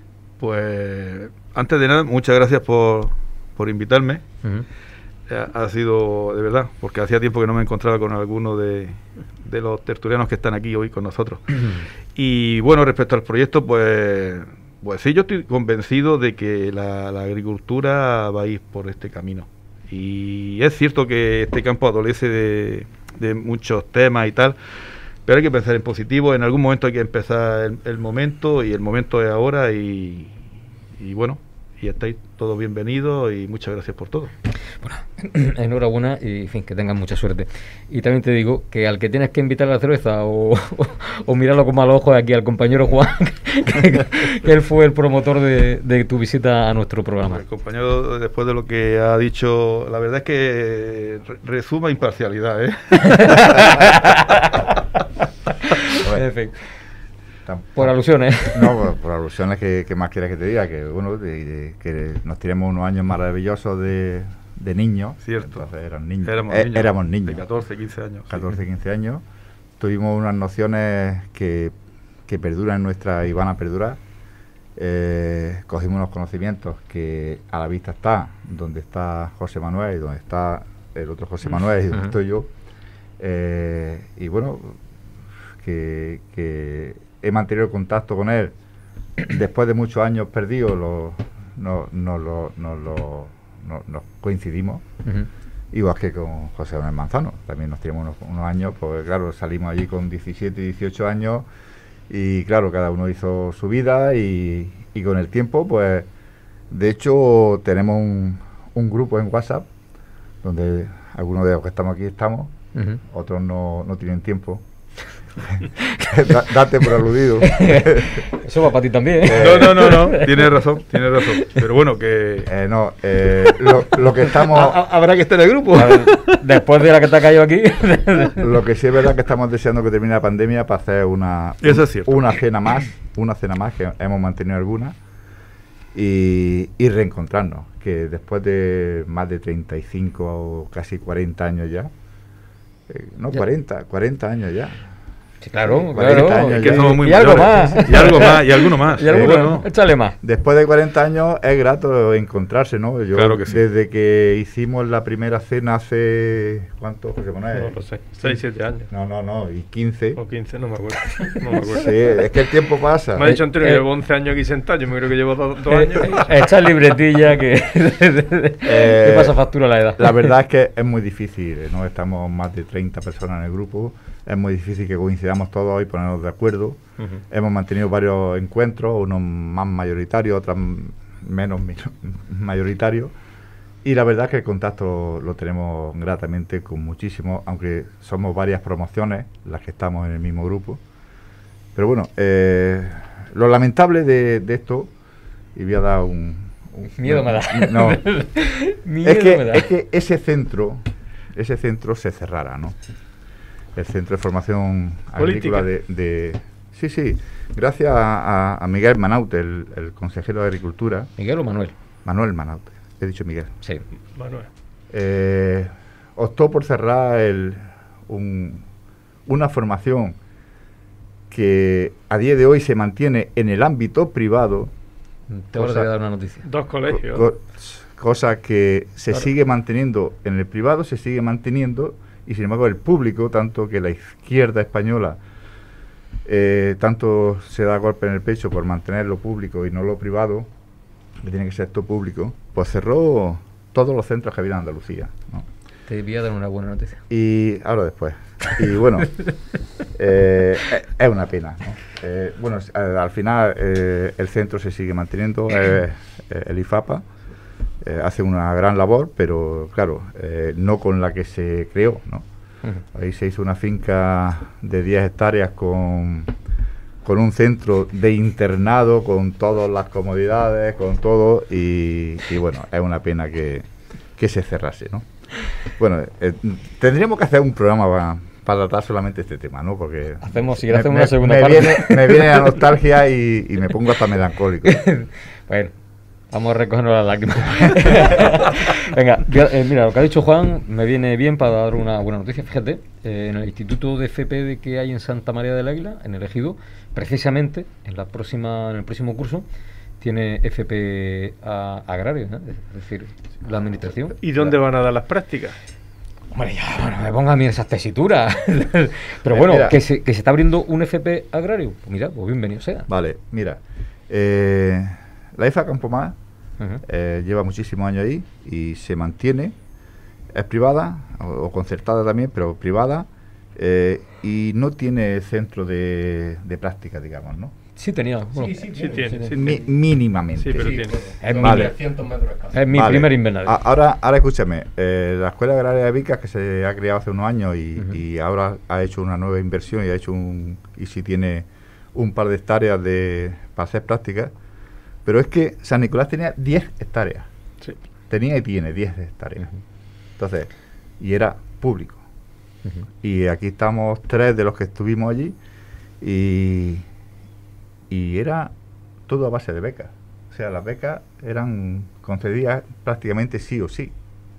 Pues antes de nada, muchas gracias por, por invitarme. Uh-huh. Ha, ha sido de verdad, porque hacía tiempo que no me encontraba con alguno de, de los tertulianos que están aquí hoy con nosotros. Y bueno, respecto al proyecto, pues, pues sí, yo estoy convencido de que la, la agricultura va a ir por este camino. Y es cierto que este campo adolece de, de muchos temas y tal, pero hay que pensar en positivo. En algún momento hay que empezar el, el momento, y el momento es ahora. Y, y bueno, y estáis todos bienvenidos y muchas gracias por todo. Bueno, enhorabuena y en fin, que tengan mucha suerte. Y también te digo que al que tienes que invitar a la cerveza o, o, o mirarlo con malos ojos aquí al compañero Juan, que, que él fue el promotor de, de tu visita a nuestro programa. El compañero, después de lo que ha dicho, la verdad es que re- resuma imparcialidad, ¿eh? En fin, por alusiones. No, por, por alusiones, que, que más quieres que te diga, que bueno, de, de, que nos tiremos unos años maravillosos de, de niños. Cierto. Entonces eran niños. Éramos Eh, niños. éramos niños. De catorce, quince años. sí. catorce, quince años. Tuvimos unas nociones que, que perduran en nuestra y van a perdurar. Eh, cogimos unos conocimientos que a la vista está, donde está José Manuel y donde está el otro José Manuel y donde Ujú. estoy yo. Eh, y bueno, que, que he mantenido el contacto con él después de muchos años perdidos. Lo, no, no, lo, no, lo, no, nos coincidimos. Uh-huh. Igual que con José Manuel Manzano, también nos tiramos unos, unos años, pues claro, salimos allí con diecisiete, dieciocho años y claro, cada uno hizo su vida y, y con el tiempo, pues de hecho tenemos un, un grupo en WhatsApp donde algunos de los que estamos aquí estamos, Uh-huh. otros no, no tienen tiempo Da- date por aludido. Eso va para ti también. ¿eh? No, no, no, no, tienes razón, tienes razón. Pero bueno, que Eh, no, eh, lo, lo que estamos... ha- ha- habrá que estar en el grupo. A ver, después de la que te ha caído aquí. Lo que sí es verdad que estamos deseando que termine la pandemia para hacer una, Eso es cierto. una cena más, una cena más, que hemos mantenido algunas, y, y reencontrarnos, que después de más de treinta y cinco o casi cuarenta años ya, eh, no, Ya. cuarenta, cuarenta años ya. Sí, claro, cuarenta claro. años Es que ya. somos muy Y algo mayores. más. Y algo más, y alguno más. Y alguno, Eh, bueno, échale más. Después de cuarenta años es grato encontrarse, ¿no? Yo, Claro que sí. desde que hicimos la primera cena hace... ¿Cuánto, José Manuel? No lo sé, seis, siete años. No, no, no, y quince. O quince, no me acuerdo. No me acuerdo. Sí, es que el tiempo pasa. Me ha dicho Antonio Eh, que eh, llevo once años aquí sentado, yo me creo que llevo do- dos Eh, años. Echa libretilla que. Eh, ¿Qué pasa factura la edad? La verdad es que es muy difícil, ¿no? Estamos más de treinta personas en el grupo, es muy difícil que coincidamos todos y ponernos de acuerdo. Ujú. Hemos mantenido varios encuentros, unos más mayoritarios, otros menos mi- mayoritarios. Y la verdad es que el contacto lo tenemos gratamente con muchísimos, aunque somos varias promociones las que estamos en el mismo grupo. Pero bueno, eh, lo lamentable de, de esto, y voy a dar un... un- Miedo no, me da. No, Miedo es que, me da. es que ese centro, ese centro se cerrara, ¿no? El Centro de Formación Agrícola de, de... Sí, sí, gracias a, a Miguel Manaute, el, el consejero de Agricultura, ¿Miguel o Manuel? Manuel Manaute, he dicho Miguel, Sí. Manuel. eh, optó por cerrar el, un- una formación que a día de hoy se mantiene en el ámbito privado, Te voy a Cosa- dar una noticia. Dos colegios. co- cosa que se Claro. sigue manteniendo en el privado, se sigue manteniendo, y sin embargo el público, tanto que la izquierda española eh, tanto se da golpe en el pecho por mantener lo público y no lo privado, que tiene que ser todo público, pues cerró todos los centros que había en Andalucía, ¿no? Te voy a dar una buena noticia. Y ahora después. Y bueno, eh, es- es una pena, ¿no? Eh, bueno, s- al, al final eh, el centro se sigue manteniendo, eh, eh, el IFAPA eh, hace una gran labor, pero claro, eh, no con la que se creó, ¿no? Ujú. Ahí se hizo una finca de diez hectáreas con, con un centro de internado, con todas las comodidades, con todo, y, y bueno, es una pena que, que se cerrase, ¿no? Bueno, eh, tendríamos que hacer un programa para, para tratar solamente este tema, ¿no? Porque Hacemos, si quieres, me- hacemos me- una segunda me parte. Viene, me viene la nostalgia y, y me pongo hasta melancólico. Bueno, vamos a recogernos las lágrimas. Venga, voy a- eh, mira, lo que ha dicho Juan me viene bien para dar una buena noticia. Fíjate, eh, en el Instituto de F P de que hay en Santa María del Águila, en el Ejido, precisamente en la próxima, en el próximo curso, tiene F P a- agrario, ¿no? Es decir, la administración. ¿Y dónde van a dar las prácticas? Hombre, ya, bueno, me ponga a mí esas tesituras. Pero Eh, bueno, mira. que se, que se está abriendo un F P agrario. Pues mira, pues bienvenido sea. Vale, mira, eh, la IFA Campomar Ujú. eh, lleva muchísimos años ahí y se mantiene, es privada o, o concertada también, pero privada, eh, y no tiene centro de, de práctica, digamos, ¿no? Sí tenía. Bueno, Sí, sí, Sí tiene, sí Mi- tiene. mínimamente. Sí, pero Sí, tiene. pues, Es son vale. trescientos metros escasos. es mi Vale. primer invernadero. A- Ahora, ahora escúchame, eh, la Escuela Agraria de Vicas, que se ha creado hace unos años y, Ujú. y ahora ha hecho una nueva inversión y ha hecho un, y sí tiene un par de hectáreas de, para hacer prácticas, pero es que San Nicolás tenía diez hectáreas, Sí. tenía y tiene diez hectáreas, Ujú. entonces, y era público, Ujú. y aquí estamos tres de los que estuvimos allí, y, y era todo a base de becas. O sea, las becas eran concedidas prácticamente sí o sí.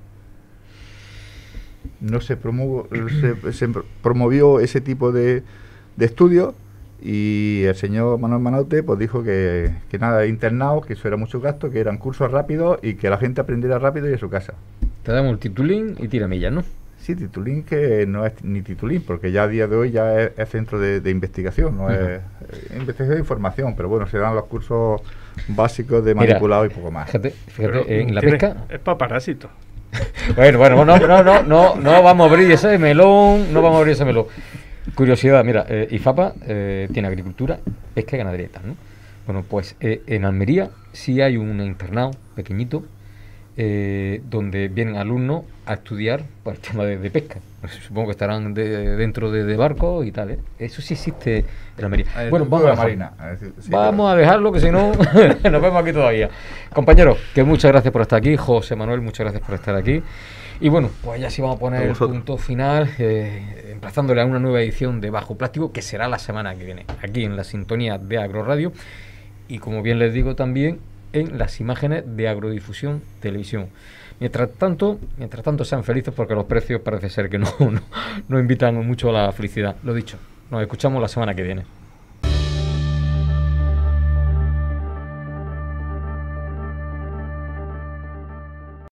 No se, promovo, se, se promovió ese tipo de, de estudios, y el señor Manuel Manaute pues dijo que, que nada, internados, que eso era mucho gasto, que eran cursos rápidos y que la gente aprendiera rápido y a su casa. Te damos el titulín y tiramillas, ¿no? Sí, titulín que no es ni titulín, porque ya a día de hoy ya es, es centro de, de investigación, no Ujú. es eh, investigación de información, pero bueno, se dan los cursos básicos de Mira, manipulado y poco más. Fíjate, fíjate, Pero, eh, en la tiene- pesca. Es para parásitos. Bueno, bueno, no, no, no, no, no vamos a abrir ese melón, no vamos a abrir ese melón. Curiosidad, mira, eh, IFAPA eh, tiene agricultura, pesca y ganadería y tal, ¿no? Bueno, pues eh, en Almería sí hay un internado pequeñito eh, donde vienen alumnos a estudiar pues, el tema de, de pesca. Pues, supongo que estarán de, dentro de, de barcos y tal, ¿eh? Eso sí existe en Almería. El bueno, vamos a, marina. A decir, sí, vamos pero... a dejarlo, que si no nos vemos aquí todavía. Compañeros, que muchas gracias por estar aquí. José Manuel, muchas gracias por estar aquí. Y bueno, pues ya sí vamos a poner el punto final, eh, emplazándole a una nueva edición de Bajo Plástico, que será la semana que viene, aquí en la sintonía de Agroradio. Y como bien les digo también, en las imágenes de Agrodifusión Televisión. Mientras tanto, mientras tanto sean felices, porque los precios parece ser que no, no, no invitan mucho a la felicidad. Lo dicho, nos escuchamos la semana que viene.